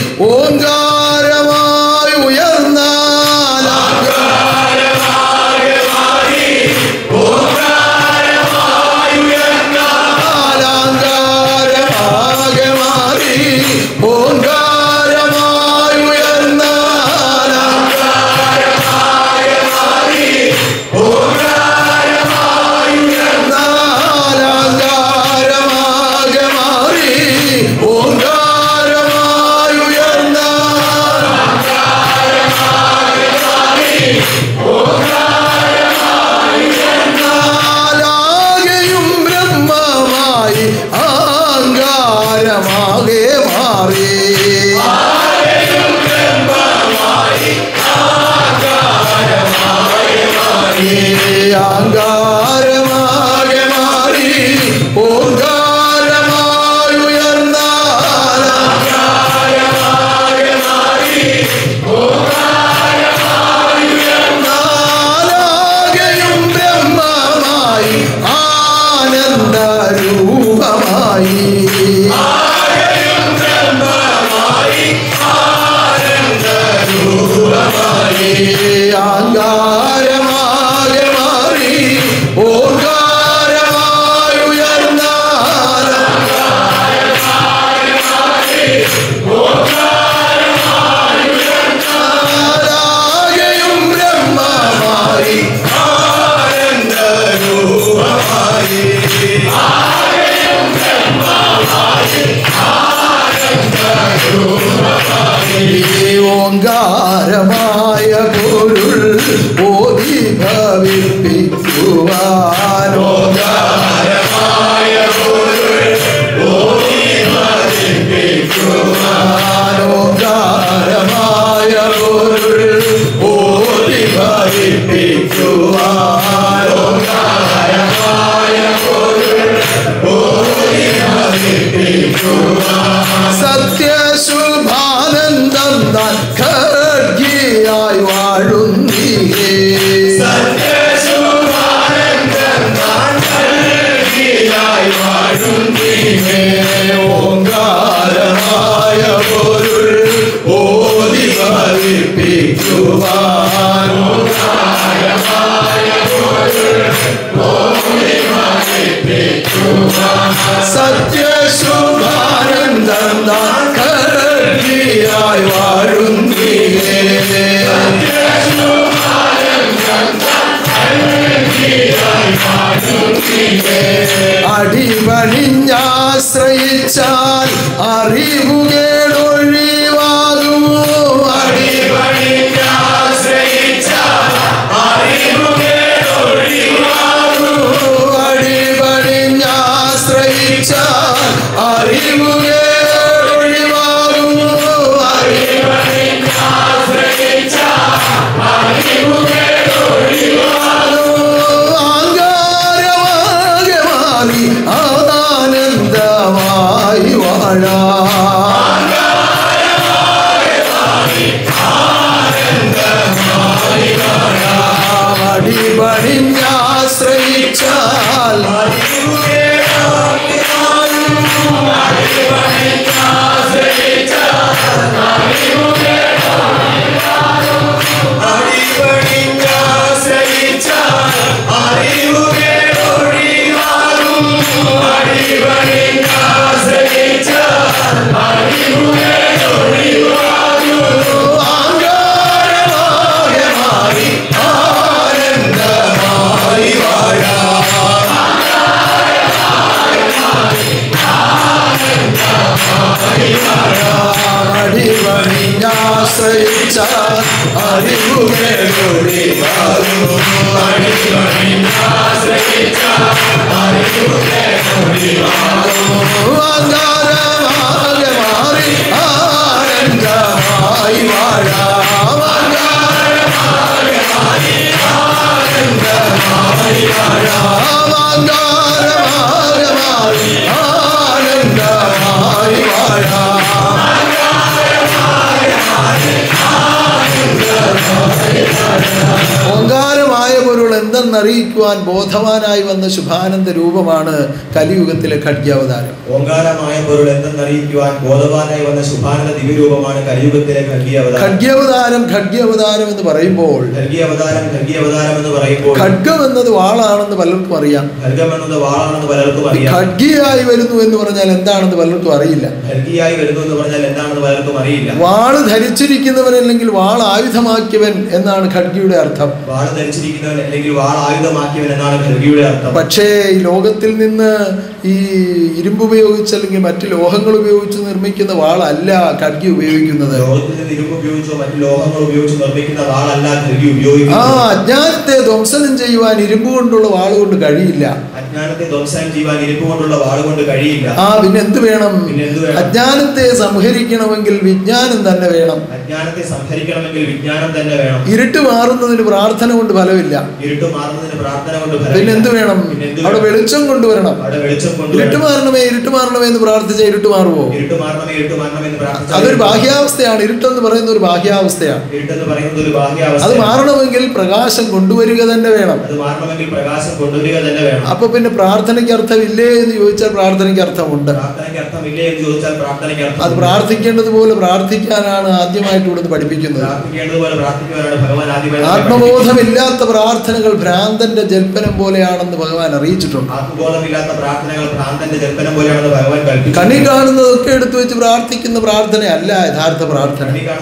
ഓങ്കാരമായി ഉയർന്ന ആകാരമാകെ മാറി ഓങ്കാരമായി ഉയർന്ന നാലാകെയും ബ്രഹ്മമായി ആനന്ദരൂപമായി ആകാരമാകെ മാറി ഓങ്കാരമായി ഉയർന്ന നാലാകെയും ബ്രഹ്മമായി ആനന്ദരൂപമായി ഓങ്കാരമായ പൊരുൾ ഓതി ഭവിപ്പിക്കുവാൻ ഓങ്കാരമായ പൊരുൾ ഓതി ഭവിപ്പിക്കുവാൻ ഓങ്കാരമായ പൊരുൾ ഓതി ഭവിപ്പിക്കുവാൻ ഓങ്കാരമായ പൊരുൾ ഓതി ഭവിപ്പിക്കുവാൻ സത്യശുഭാനന്ദം താൻ ഖഡ്ഗിയായി വാഴുന്നീഹേ സത്യശുഭാനന്ദം താൻ ഖഡ്ഗിയായി വാഴുന്നീഹേ ഓങ്കാരമായ പൊരുൾ ഓതി ഭവിപ്പിക്കുവാൻ ഓങ്കാരമായ പൊരുൾ ഓതി ഭവിപ്പിക്കുവാൻ സത്യശുഭാനന്ദം താൻ ഖഡ്ഗിയായി വാഴുന്നീഹേ അടിപണിഞ്ഞാശ്രയിച്ചാൽ അറിവുകേടൊഴിവാകും അടിപണിഞ്ഞാശ്രയിച്ചാൽ അറിവുകേടൊഴിവാകും അടിപണിഞ്ഞാശ്രയിച്ചാൽ അറിവുകേടൊഴിവാകും അടിപണിഞ്ഞാശ്രയിച്ചാൽ ആകാരമാകെ മാറി ആനന്ദമായി വാഴാം അടിപണിഞ്ഞാശ്രയിച്ചാൽ അടിപണിഞ്ഞ അടിപണിഞ്ഞാശ്രയിച്ച അങ്കാരമാകെ മാറി ആനന്ദമായി വാഴാം. അങ്കാരമാകെ മാറി ആനന്ദമായി വാഴാം. അങ്കാരമാകെ മാറി ആനന്ദമായി വാഴാം. ഓങ്കാരമായ പൊരുൾ എന്തെന്നറിയിക്കുവാൻ ബോധവാനായി വന്ന ശുഭാനന്ദ രൂപമാണ് കലിയുഗത്തിലെ ഖഡ്ഗാവതാരം. ഓങ്കാരമായ പൊരുൾ എന്തെന്നറിയിക്കുവാൻ ബോധവാനായി വന്ന ശുഭാനന്ദ ദിവ്യരൂപമാണ് കലിയുഗത്തിലെ ഖഡ്ഗാവതാരം. ഖഡ്ഗാവതാരം എന്ന് പറയുമ്പോൾ ഖഡ്ഗാവതാരം എന്ന് പറയുമ്പോൾ ഖഡ്ഗം എന്നത് വാളാണെന്ന് പലർക്കും അറിയാം. ഖഡ്ഗം എന്നത് വാളാണെന്ന് പലർക്കും അറിയാം. ഖഡ്ഗിയായി വരുന്നു എന്ന് പറഞ്ഞാൽ എന്താണെന്ന് പലർക്കും അറിയില്ല. ഖഡ്ഗിയായി വരുന്നു എന്ന് പറഞ്ഞാൽ എന്താണെന്ന് പലർക്കും അറിയില്ല. വാള് ധരിച്ചിരിക്കുന്നവൻ അല്ലെങ്കിൽ വാൾ ആയുധമാക്കിയവൻ എന്നാണ് ഖഡ്ഗിയുടെ അർത്ഥം. വാള് ധരിച്ചിരിക്കുന്നവൻ അല്ലെങ്കിൽ വാൾ ആയുധമാക്കിയവൻ എന്നാണ് ഖഡ്ഗിയുടെ അർത്ഥം. പക്ഷേ ഈ ലോകത്തിൽ നിന്ന് ഈ ഇരുമ്പ് ഉപയോഗിച്ച് അല്ലെങ്കിൽ മറ്റ് ലോഹങ്ങൾ ഉപയോഗിച്ച് നിർമ്മിക്കുന്ന വാളല്ല ഖഡ്ഗി ഉപയോഗിക്കുന്നത്. ലോകത്തിൽ നിന്ന് ഇരുമ്പ് ഉപയോഗിച്ചോ മറ്റു ലോഹങ്ങൾ ഉപയോഗിച്ച് നിർമ്മിക്കുന്ന വാളല്ല ഖഡ്ഗി ഉപയോഗിക്കുന്നത്. അജ്ഞാനത്തെ ധ്വംസനം ചെയ്യുവാൻ ഇരുമ്പ് കൊണ്ടുള്ള വാൾ കൊണ്ട് കഴിയില്ല. അജ്ഞാനത്തെ ധ്വംസനം ചെയ്യുവാൻ ഇരുമ്പ് കൊണ്ടുള്ള വാൾ കൊണ്ട് കഴിയില്ല. പിന്നെ എന്ത് വേണം? അജ്ഞാനത്തെ സംഹരിക്കണമെങ്കിൽ വിജ്ഞാനം തന്നെ വേണം. അജ്ഞാനത്തെ സംഹരിക്കണമെങ്കിൽ വിജ്ഞാനം തന്നെ വേണം. ഇരുട്ട് മാറുന്നതിന് പ്രാർത്ഥന കൊണ്ട് ഫലമില്ല. ഇരുട്ട് മാറുന്നതിന് പ്രാർത്ഥന കൊണ്ട് പിന്നെ എന്ത് വേണം? അവിടെ വെളിച്ചം കൊണ്ടുവരണം. ഇരുട്ട് മാറണമേ എന്ന് പ്രാർത്ഥിച്ച ഇരുട്ട് മാറുമോ? അതൊരു ബാഹ്യാവസ്ഥയാണ്. ഇരുട്ടെന്ന് പറയുന്ന ഒരു ബാഹ്യാവസ്ഥയാണ്. അത് മാറണമെങ്കിൽ പ്രകാശം കൊണ്ടുവരിക തന്നെ വേണം. അപ്പൊ പിന്നെ പ്രാർത്ഥനയ്ക്ക് അർത്ഥമില്ലേ എന്ന് ചോദിച്ചാൽ പ്രാർത്ഥനയ്ക്ക് അർത്ഥമുണ്ട്. അത് പ്രാർത്ഥിക്കേണ്ടതുപോലെ പ്രാർത്ഥിക്കാനാണ് ആദ്യമായിട്ട് ഇവിടുന്ന് പഠിപ്പിക്കുന്നത്. ആത്മബോധമില്ലാത്ത പ്രാർത്ഥനകൾ ഭ്രാന്തന്റെ ജൽപ്പനം പോലെയാണെന്ന് ഭഗവാൻ അറിയിച്ചിട്ടുണ്ട്. കണ്ണി കാണുന്നതൊക്കെ എടുത്തു വെച്ച് പ്രാർത്ഥിക്കുന്ന പ്രാർത്ഥനയല്ല യഥാർത്ഥ പ്രാർത്ഥന.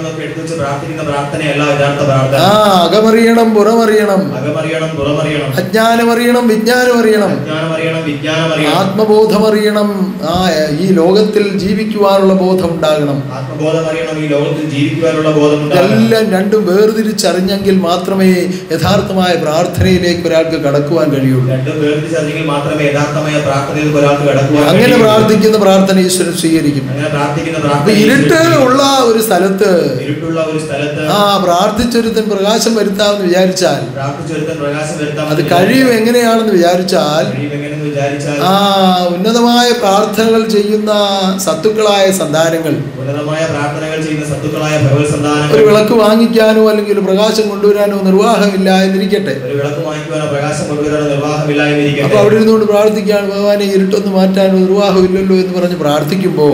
അകമറിയണം, പുറമറിയണം, അജ്ഞാനമറിയണം, വിജ്ഞാനമറിയണം, ആത്മബോധമറിയണം. ഈ ലോകത്തിൽ ജീവിക്കുവാനുള്ള ബോധം ഉണ്ടാകണം. എല്ലാം രണ്ടും വേർതിരിച്ചറിഞ്ഞെങ്കിൽ മാത്രമേ യഥാർത്ഥമായ പ്രാർത്ഥനയിലേക്ക് ഒരാൾക്ക് കടക്കുവാൻ കഴിയുള്ളൂ. അങ്ങനെ പ്രാർത്ഥിക്കുന്ന പ്രാർത്ഥന ഈശ്വരൻ സ്വീകരിക്കും. ഇരുട്ട് ഉള്ള ഒരു സ്ഥലത്ത് പ്രാർത്ഥിച്ചൊരുത്തൻ പ്രകാശം വരുത്താമെന്ന് വിചാരിച്ചാൽ അത് കഴിയും. എങ്ങനെയാണെന്ന് വിചാരിച്ചാൽ ഉന്നതമായ പ്രാർത്ഥനകൾ ചെയ്യുന്ന സത്തുക്കളായ സന്താനങ്ങൾ ഒരു വിളക്ക് വാങ്ങിക്കാനോ അല്ലെങ്കിൽ ഒരു പ്രകാശം കൊണ്ടുവരാനോ നിർവാഹമില്ല എന്നിരിക്കട്ടെ. അപ്പൊ അവിടെ ഇരുന്നുകൊണ്ട് പ്രാർത്ഥിക്കുകയാണ്, ഭഗവാനെ ഇരുട്ടൊന്ന് മാറ്റാനോ നിർവാഹമില്ലല്ലോ എന്ന് പറഞ്ഞ് പ്രാർത്ഥിക്കുമ്പോൾ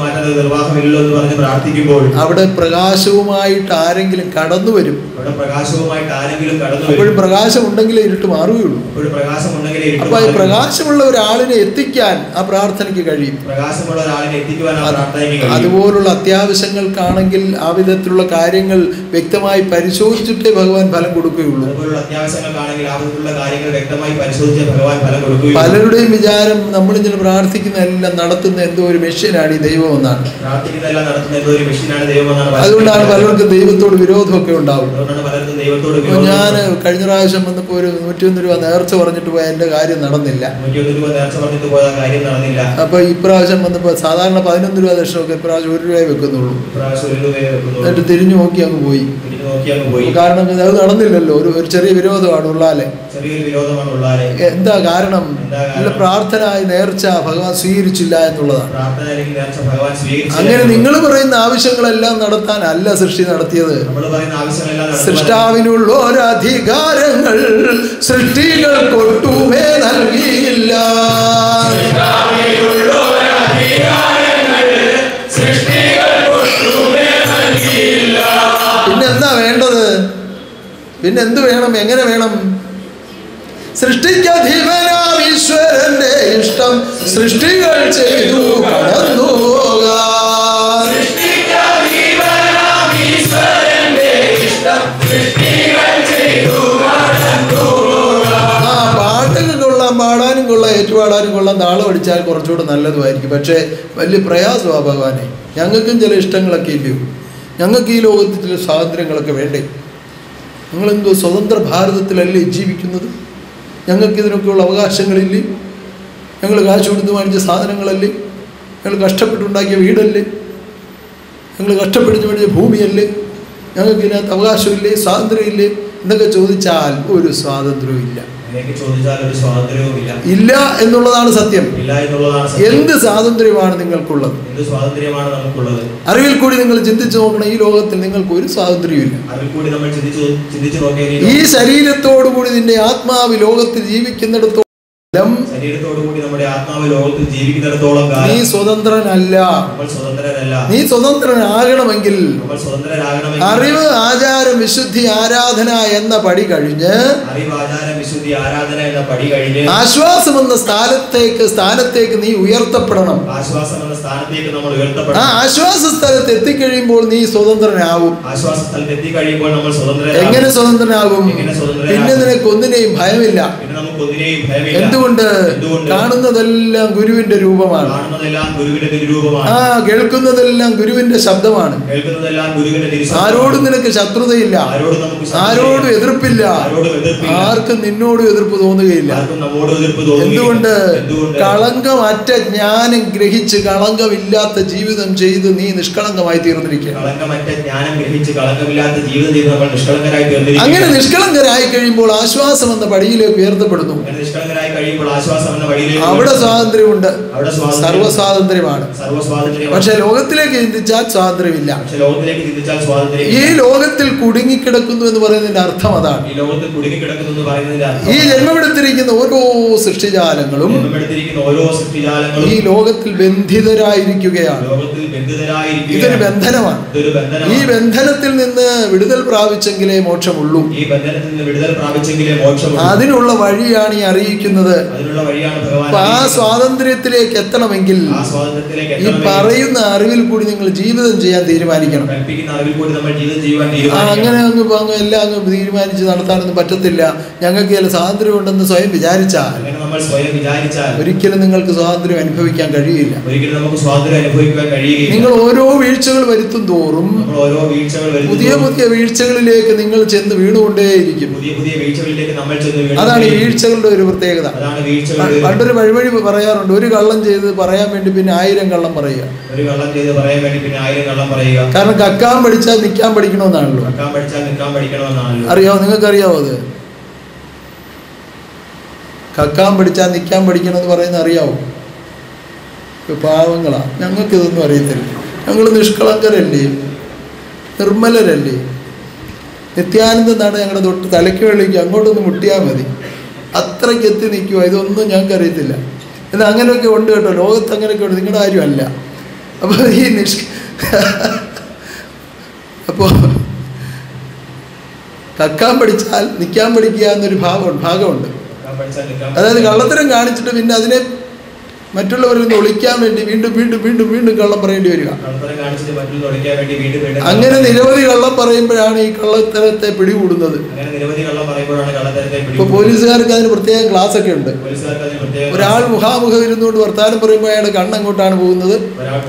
അവിടെ പ്രകാശവുമായിട്ട് ആരെങ്കിലും കടന്നു വരും. അപ്പോഴും പ്രകാശം ഉണ്ടെങ്കിലേ ഇരുട്ട് മാറുകയുള്ളൂ. അപ്പൊ ഈ പ്രകാശമുള്ള ഒരാളിനെ എത്തിക്കാൻ ആ പ്രാർത്ഥനയ്ക്ക് കഴിയും. അതുപോലുള്ള അത്യാവശ്യങ്ങൾക്കാണെങ്കിൽ ആ വിധത്തിലുള്ള കാര്യങ്ങൾ വ്യക്തമായി പരിശോധിച്ചിട്ടേ ഭഗവാൻ ഫലം കൊടുക്കുകയുള്ളൂ. പലരുടെയും വിചാരം നമ്മളിങ്ങനെ പ്രാർത്ഥിക്കുന്ന എല്ലാം നടത്തുന്ന എന്തോ ഒരു മെഷീനാണ് ഈ ദൈവം എന്നാണ്. അതുകൊണ്ടാണ് പലർക്കും ദൈവത്തോട് വിരോധമൊക്കെ ഉണ്ടാവും. ഞാൻ കഴിഞ്ഞ പ്രാവശ്യം വന്നപ്പോൾ ഒരു 101 രൂപ നേർച്ച പറഞ്ഞിട്ട് പോയാൽ എന്റെ കാര്യം നടന്നില്ല. അപ്പൊ ഇപ്രാവശ്യം വന്നപ്പോ സാധാരണ 11 രൂപ ദക്ഷിണമൊക്കെ ഇപ്രാവശ്യം 1 രൂപയെ വെക്കുന്നുള്ളൂ. എന്നിട്ട് തിരിഞ്ഞു നോക്കി അങ്ങ് പോയി. കാരണം അത് നടന്നില്ലല്ലോ. ഒരു ചെറിയ വിരോധമാണ് ഉള്ളാലെ. എന്താ കാരണം? പ്രാർത്ഥന നേർച്ച ഭഗവാൻ സ്വീകരിച്ചില്ല എന്നുള്ളതാണ്. അങ്ങനെ നിങ്ങൾ പറയുന്ന ആവശ്യങ്ങളെല്ലാം നടത്താൻ അല്ല സൃഷ്ടി നടത്തിയത്. സൃഷ്ടാവിനുള്ള ഒരധികാരങ്ങൾ സൃഷ്ടികൾക്കൊട്ടുമേ നൽകിയില്ല. പിന്നെന്താ വേണ്ടത്? പിന്നെന്ത് വേണം? എങ്ങനെ വേണം? സൃഷ്ടിക്കധീപനാം ഈശ്വരന്റെ ഇഷ്ടം സൃഷ്ടികൾ ചെയ്തു കടന്നു പോകാൻ. പാട്ടൊക്കെ കൊള്ളാം, പാടാനും കൊള്ളാം, ഏറ്റവും പാടാനും കൊള്ളാം, താളം അടിച്ചാൽ കുറച്ചുകൂടെ നല്ലതുമായിരിക്കും. പക്ഷേ വലിയ പ്രയാസമാണ് ഭഗവാനെ. ഞങ്ങൾക്കും ചില ഇഷ്ടങ്ങളൊക്കെ ഇല്ലയോ? ഞങ്ങൾക്ക് ഈ ലോകത്തിൽ ചില സ്വാതന്ത്ര്യങ്ങളൊക്കെ വേണ്ടേ? ഞങ്ങളെന്തോ സ്വതന്ത്ര ഭാരതത്തിലല്ലേ ജീവിക്കുന്നത്? ഞങ്ങൾക്ക് ഇതിനൊക്കെയുള്ള അവകാശങ്ങളില്ലേ? ഞങ്ങൾ കാശ് കൊടുത്ത് വാങ്ങിച്ച സാധനങ്ങളല്ലേ? ഞങ്ങൾ കഷ്ടപ്പെട്ടുണ്ടാക്കിയ വീടല്ലേ? ഞങ്ങൾ കഷ്ടപ്പെട്ട് മേടിച്ച ഭൂമിയല്ലേ? ഞങ്ങൾക്ക് ഇതിനകത്ത് അവകാശമില്ലേ? സ്വാതന്ത്ര്യമില്ലേ എന്നൊക്കെ ചോദിച്ചാൽ ഒരു സ്വാതന്ത്ര്യവും ഇല്ല. ഇല്ല എന്നുള്ളതാണ് സത്യം. എന്ത് സ്വാതന്ത്ര്യമാണ് നിങ്ങൾക്കുള്ളത്? അറിവിൽ കൂടി നിങ്ങൾ ചിന്തിച്ചു നോക്കണം. ഈ ലോകത്തിൽ നിങ്ങൾക്ക് ഒരു സ്വാതന്ത്ര്യമില്ല. ഈ ശരീരത്തോടു കൂടി നിന്റെ ആത്മാവ് ലോകത്തിൽ ജീവിക്കുന്നിടത്തോളം നീ സ്വതന്ത്രനല്ല. നീ സ്വതന്ത്രനാകണമെങ്കിൽ അറിവ്, ആചാരം, വിശുദ്ധി, ആരാധന എന്ന പടി കഴിഞ്ഞ് ആശ്വാസം എന്ന സ്ഥാനത്തേക്ക് നീ ഉയർത്തപ്പെടണം. ആ ആശ്വാസ സ്ഥലത്ത് എത്തിക്കഴിയുമ്പോൾ നീ സ്വതന്ത്രനാവും. എങ്ങനെ സ്വതന്ത്രനാകും? പിന്നെ നിനക്ക് ഒന്നിനെയും ഭയമില്ല. എന്തുകൊണ്ട്? കാണുന്നതെല്ലാം ഗുരുവിന്റെ രൂപമാണ്. ആ കേൾക്കുന്നതെല്ലാം ഗുരുവിന്റെ ശബ്ദമാണ്. ആരോടും നിനക്ക് ശത്രുതയില്ല, ആരോടും എതിർപ്പില്ല, ആർക്കും നിന്നോടും എതിർപ്പ് തോന്നുകയില്ല. എന്തുകൊണ്ട്? കളങ്കമറ്റ ജ്ഞാനം ഗ്രഹിച്ച് കളങ്കമില്ലാത്ത ജീവിതം ചെയ്ത് നീ നിഷ്കളങ്കമായി തീർന്നിരിക്കുക. അങ്ങനെ നിഷ്കളങ്കരായി കഴിയുമ്പോൾ ആശ്വാസം എന്ന പടിയിലേക്ക് ഉയർത്തപ്പെടുന്നു. അവിടെ സ്വാതന്ത്ര്യമുണ്ട്, സർവ്വസ്വാതന്ത്ര്യമാണ്. പക്ഷെ ലോകത്തിലേക്ക് ചിന്തിച്ചാൽ സ്വാതന്ത്ര്യമില്ല. ഈ ലോകത്തിൽ കുടുങ്ങിക്കിടക്കുന്നു എന്ന് പറയുന്നതിന്റെ അർത്ഥം അതാണ്. ഈ ജന്മമെടുത്തിരിക്കുന്ന ഓരോ സൃഷ്ടിജാലങ്ങളും ഈ ലോകത്തിൽ ബന്ധിതരായിരിക്കുകയാണ്. ഇതൊരു ബന്ധനമാണ്. ഈ ബന്ധനത്തിൽ നിന്ന് വിടുതൽ പ്രാപിച്ചെങ്കിലേ മോക്ഷമുള്ളൂ. അതിനുള്ള വഴിയാണ് ഈ അറിയിക്കുന്നത്. ആ സ്വാതന്ത്ര്യത്തിലേക്ക് എത്തണമെങ്കിൽ ഈ പറയുന്ന അറിവിൽ കൂടി നിങ്ങൾ ജീവിതം ചെയ്യാൻ തീരുമാനിക്കണം. അങ്ങനെ അങ്ങ് എല്ലാം അങ്ങ് തീരുമാനിച്ച് നടത്താനൊന്നും പറ്റത്തില്ല. ഞങ്ങൾക്ക് ചില സ്വാതന്ത്ര്യം ഉണ്ടെന്ന് സ്വയം വിചാരിച്ചാൽ ഒരിക്കലും നിങ്ങൾക്ക് സ്വാതന്ത്ര്യം അനുഭവിക്കാൻ കഴിയില്ല. നിങ്ങൾ ഓരോ വീഴ്ചകൾ വരുത്തും തോറും പുതിയ പുതിയ വീഴ്ചകളിലേക്ക് നിങ്ങൾ ചെന്ന് വീണുകൊണ്ടേയിരിക്കും. അതാണ് ഈ വീഴ്ചകളുടെ ഒരു പ്രത്യേകത. പണ്ടൊരു വഴിവഴി പറയാറുണ്ട്, ഒരു കള്ളം ചെയ്ത് പറയാൻ വേണ്ടി പിന്നെ 1000 കള്ളം പറയുക. കാരണം കക്കാൻ പഠിച്ചാൽ നിൽക്കാൻ പഠിക്കണമെന്നാണല്ലോ. അറിയാവോ? നിങ്ങൾക്കറിയാവോ അത്? കക്കാൻ പഠിച്ചാൽ നിൽക്കാൻ പഠിക്കണമെന്ന് പറയുന്നത് അറിയാവോ? പാവങ്ങളാ, ഞങ്ങൾക്കിതൊന്നും അറിയത്തില്ല. ഞങ്ങൾ നിഷ്കളങ്കരല്ലേ, നിർമ്മലരല്ലേ. നിത്യാനന്ദം എന്നാണ് ഞങ്ങളുടെ തൊട്ട് തലയ്ക്ക് വെള്ളിക്ക് അങ്ങോട്ടൊന്ന് മുട്ടിയാൽ മതി, അത്രയ്ക്ക് എത്തി നിൽക്കുക. ഇതൊന്നും ഞങ്ങൾക്ക് അറിയത്തില്ല. എന്നാൽ അങ്ങനെയൊക്കെ ഉണ്ട് കേട്ടോ, ലോകത്ത് അങ്ങനെയൊക്കെ ഉണ്ട്. നിങ്ങളുടെ കാര്യമല്ല. അപ്പോൾ ഈ അപ്പോൾ കക്കാൻ പഠിച്ചാൽ നിൽക്കാൻ പഠിക്കുക എന്നൊരു ഭാഗമുണ്ട്. അതായത് കള്ളത്തരം കാണിച്ചിട്ട് പിന്നെ അതിനെ മറ്റുള്ളവരിൽ നിന്ന് ഒളിക്കാൻ വേണ്ടി വീണ്ടും വീണ്ടും വീണ്ടും വീണ്ടും കള്ളം പറയേണ്ടി വരിക. അങ്ങനെ നിരവധി കള്ളം പറയുമ്പോഴാണ് ഈ കള്ളത്തരത്തെ പിടികൂടുന്നത്. ഇപ്പൊ പോലീസുകാർക്ക് അതിന് പ്രത്യേക ക്ലാസ് ഒക്കെ ഉണ്ട്. ഒരാൾ മുഖാമുഖം ഇരുന്നുകൊണ്ട് വർത്താനം പറയുമ്പോൾ അയാളുടെ കണ്ണങ്ങോട്ടാണ് പോകുന്നത്,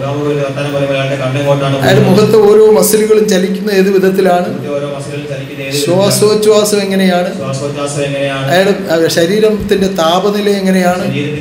അയാളുടെ മുഖത്തെ ഓരോ മസിലുകളും ചലിക്കുന്ന ഏത് വിധത്തിലാണ്, ശ്വാസോച്ഛ്വാസം എങ്ങനെയാണ്, അയാളുടെ ശരീരത്തിന്റെ താപനില എങ്ങനെയാണ്,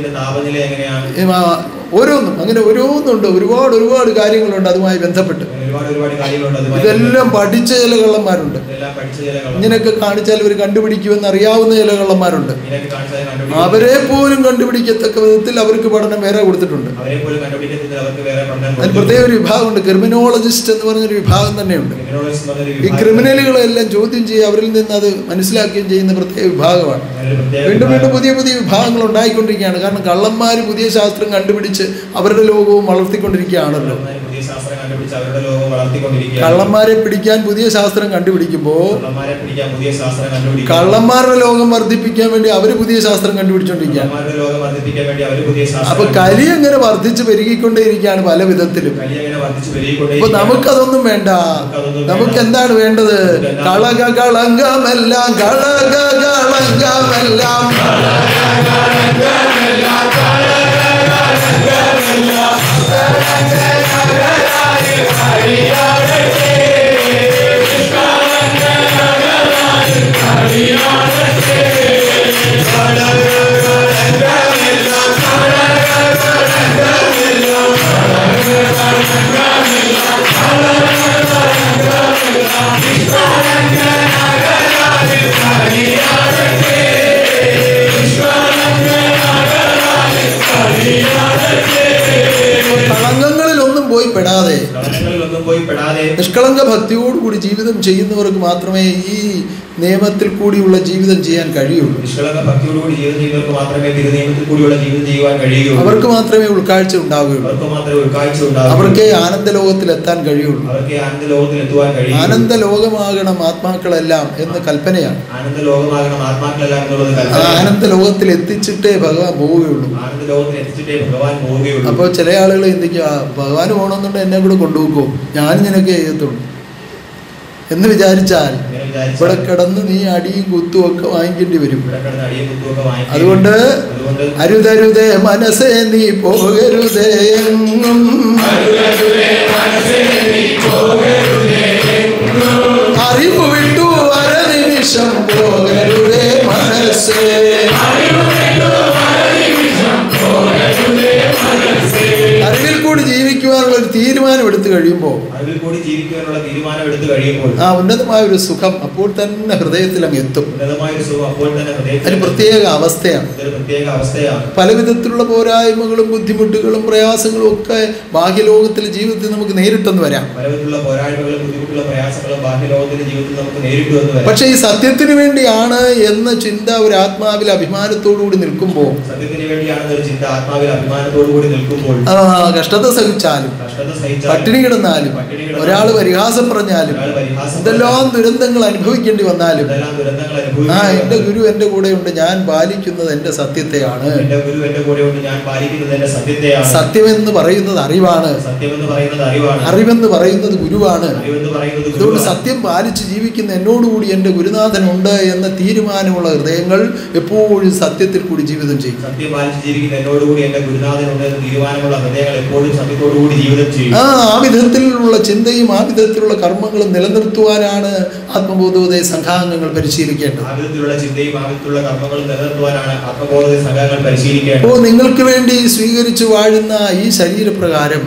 ഓരോന്നും അങ്ങനെ ഓരോന്നുണ്ട്. ഒരുപാട് കാര്യങ്ങളുണ്ട് അതുമായി ബന്ധപ്പെട്ട്. ഇതെല്ലാം പഠിച്ച ചില കള്ളന്മാരുണ്ട്. ഇങ്ങനെയൊക്കെ കാണിച്ചാൽ ഇവർ കണ്ടുപിടിക്കുമെന്ന് അറിയാവുന്ന ചില കള്ളന്മാരുണ്ട്. അവരെ പോലും കണ്ടുപിടിക്കത്തക്ക വിധത്തിൽ അവർക്ക് പഠനം വേറെ കൊടുത്തിട്ടുണ്ട്. അതിന് പ്രത്യേക ഒരു വിഭാഗമുണ്ട്, ക്രിമിനോളജിസ്റ്റ് എന്ന് പറഞ്ഞൊരു വിഭാഗം തന്നെയുണ്ട്. ഈ ക്രിമിനലുകളെല്ലാം ചോദ്യം ചെയ്യുക, അവരിൽ നിന്ന് അത് മനസ്സിലാക്കുകയും ചെയ്യുന്ന പ്രത്യേക വിഭാഗമാണ്. വീണ്ടും വീണ്ടും പുതിയ പുതിയ വിഭാഗങ്ങൾ ഉണ്ടായിക്കൊണ്ടിരിക്കുകയാണ്. കാരണം കള്ളന്മാർ പുതിയ ശാസ്ത്രം കണ്ടുപിടിച്ച് അവരുടെ ലോകവും വളർത്തിക്കൊണ്ടിരിക്കുകയാണല്ലോ. കള്ളന്മാരെ പിടിക്കാൻ പുതിയ ശാസ്ത്രം കണ്ടുപിടിക്കുമ്പോൾ കള്ളന്മാരുടെ ലോകം വർദ്ധിപ്പിക്കാൻ വേണ്ടി അവര് പുതിയ ശാസ്ത്രം കണ്ടുപിടിച്ചോണ്ടിരിക്കുകയാണ്. അപ്പൊ കലി അങ്ങനെ വർദ്ധിച്ച് പെരുകിക്കൊണ്ടേയിരിക്കുകയാണ് പല വിധത്തിലും. അപ്പൊ നമുക്കതൊന്നും വേണ്ട. നമുക്ക് എന്താണ് വേണ്ടത്? കളങ്കമെല്ലാം നിഷ്കളങ്ക ഭക്തിയോടുകൂടി ജീവിതം ചെയ്യുന്നവർക്ക് മാത്രമേ ഈ നിയമത്തിൽ കൂടിയുള്ള ജീവിതം ചെയ്യാൻ കഴിയുള്ളൂ. നിഷ്കളങ്ക ഭക്തിയോടുകൂടി ജീവിതം ചെയ്യുന്നവർക്ക് മാത്രമേ തിരുനിയമത്തിൽ കൂടിയുള്ള ജീവിതം ചെയ്യുവാൻ കഴിയുകയുള്ളൂ. അവർക്ക് മാത്രമേ ഉൾക്കാഴ്ച ഉണ്ടാവുകയുള്ളൂ. അവർക്ക് മാത്രമേ ഉൾക്കാഴ്ച ഉണ്ടാവൂ. അവർക്കേ ആനന്ദലോകത്തിൽ എത്താൻ കഴിയുള്ളൂ. അവർക്ക് ആനന്ദലോകത്തിൽ എത്തുവാൻ കഴിയും. ആനന്ദലോകമാകണം ആത്മാക്കളെല്ലാം എന്ന് കൽപ്പനയാണ്. ആനന്ദലോകമാകണം ആത്മാക്കളെല്ലാം എന്നുള്ളത് കൽപ്പന. ആനന്ദലോകത്തിൽ എത്തിച്ചിട്ടേ ഭഗവാൻ പോവുകയുള്ളൂ. ആനന്ദലോകത്തിൽ എത്തിച്ചിട്ടേ ഭഗവാൻ പോവുകയുള്ളൂ. അപ്പോൾ ചില ആളുകൾ ചിന്തിക്കുക, ഭഗവാൻ പോകണമെന്നുണ്ട് എന്നെ കൂടെ കൊണ്ടുപോകുമോ, ഞാൻ നിനക്ക് ചെയ്യത്തുള്ളൂ എന്ന് വിചാരിച്ചാൽ ഇവിടെ കിടന്ന് നീ അടിയും കുത്തും ഒക്കെ വാങ്ങിക്കേണ്ടി വരും. അതുകൊണ്ട് അരുതരുതേ മനസ്സേ നീ പോകരുതേ എങ്ങും, അറിവ് വിട്ടു അരനിമിഷം പോകരുതേ മനസ്സേ. അറിവിൽ കൂടി ജീവിക്കുവാനുള്ള ഒരു തീരുമാനം എടുത്തു കഴിയുമ്പോൾ ആ ഉന്നതമായ ഒരു സുഖം അപ്പോൾ തന്നെ ഹൃദയത്തിൽ അങ്ങ് എത്തും. അതിന് പ്രത്യേക അവസ്ഥയാണ്. പല വിധത്തിലുള്ള പോരായ്മകളും ബുദ്ധിമുട്ടുകളും പ്രയാസങ്ങളും ഒക്കെ ബാഹ്യലോകത്തിലെ ജീവിതത്തിൽ നമുക്ക് നേരിട്ടെന്ന് വരാം. പക്ഷെ ഈ സത്യത്തിന് വേണ്ടിയാണ് എന്ന ചിന്ത ഒരു ആത്മാവിൽ അഭിമാനത്തോടുകൂടി നിൽക്കുമ്പോൾ, കഷ്ടത സഹിച്ചാലും പട്ടിണി കിടന്നാലും ഒരാൾ പരിഹാസം പറഞ്ഞാലും എന്തെല്ലാം ദുരന്തങ്ങൾ അനുഭവിക്കേണ്ടി വന്നാലും ആ എന്റെ ഗുരു എന്റെ കൂടെയുണ്ട്, ഞാൻ പാലിക്കുന്നത് എന്റെ സത്യത്തെയാണ്. സത്യമെന്ന് പറയുന്നത് അറിവാണ്, അറിവെന്ന് പറയുന്നത് ഗുരുവാണ്. അതുകൊണ്ട് സത്യം പാലിച്ച് ജീവിക്കുന്ന എന്നോടുകൂടി എൻ്റെ ഗുരുനാഥനുണ്ട് എന്ന തീരുമാനമുള്ള ഹൃദയങ്ങൾ എപ്പോഴും സത്യത്തിൽ കൂടി ജീവിതം ചെയ്യും. ആ വിധത്തിലുള്ള ചിന്തയും ആ വിധത്തിലുള്ള കർമ്മങ്ങളും നിലനിർത്തുവാനാണ് ആത്മബോധോദയ സംഘാംഗങ്ങൾ പരിശീലിക്കേണ്ടത്. അപ്പോൾ നിങ്ങൾക്ക് വേണ്ടി സ്വീകരിച്ചു വാഴുന്ന ഈ ശരീരപ്രകാരം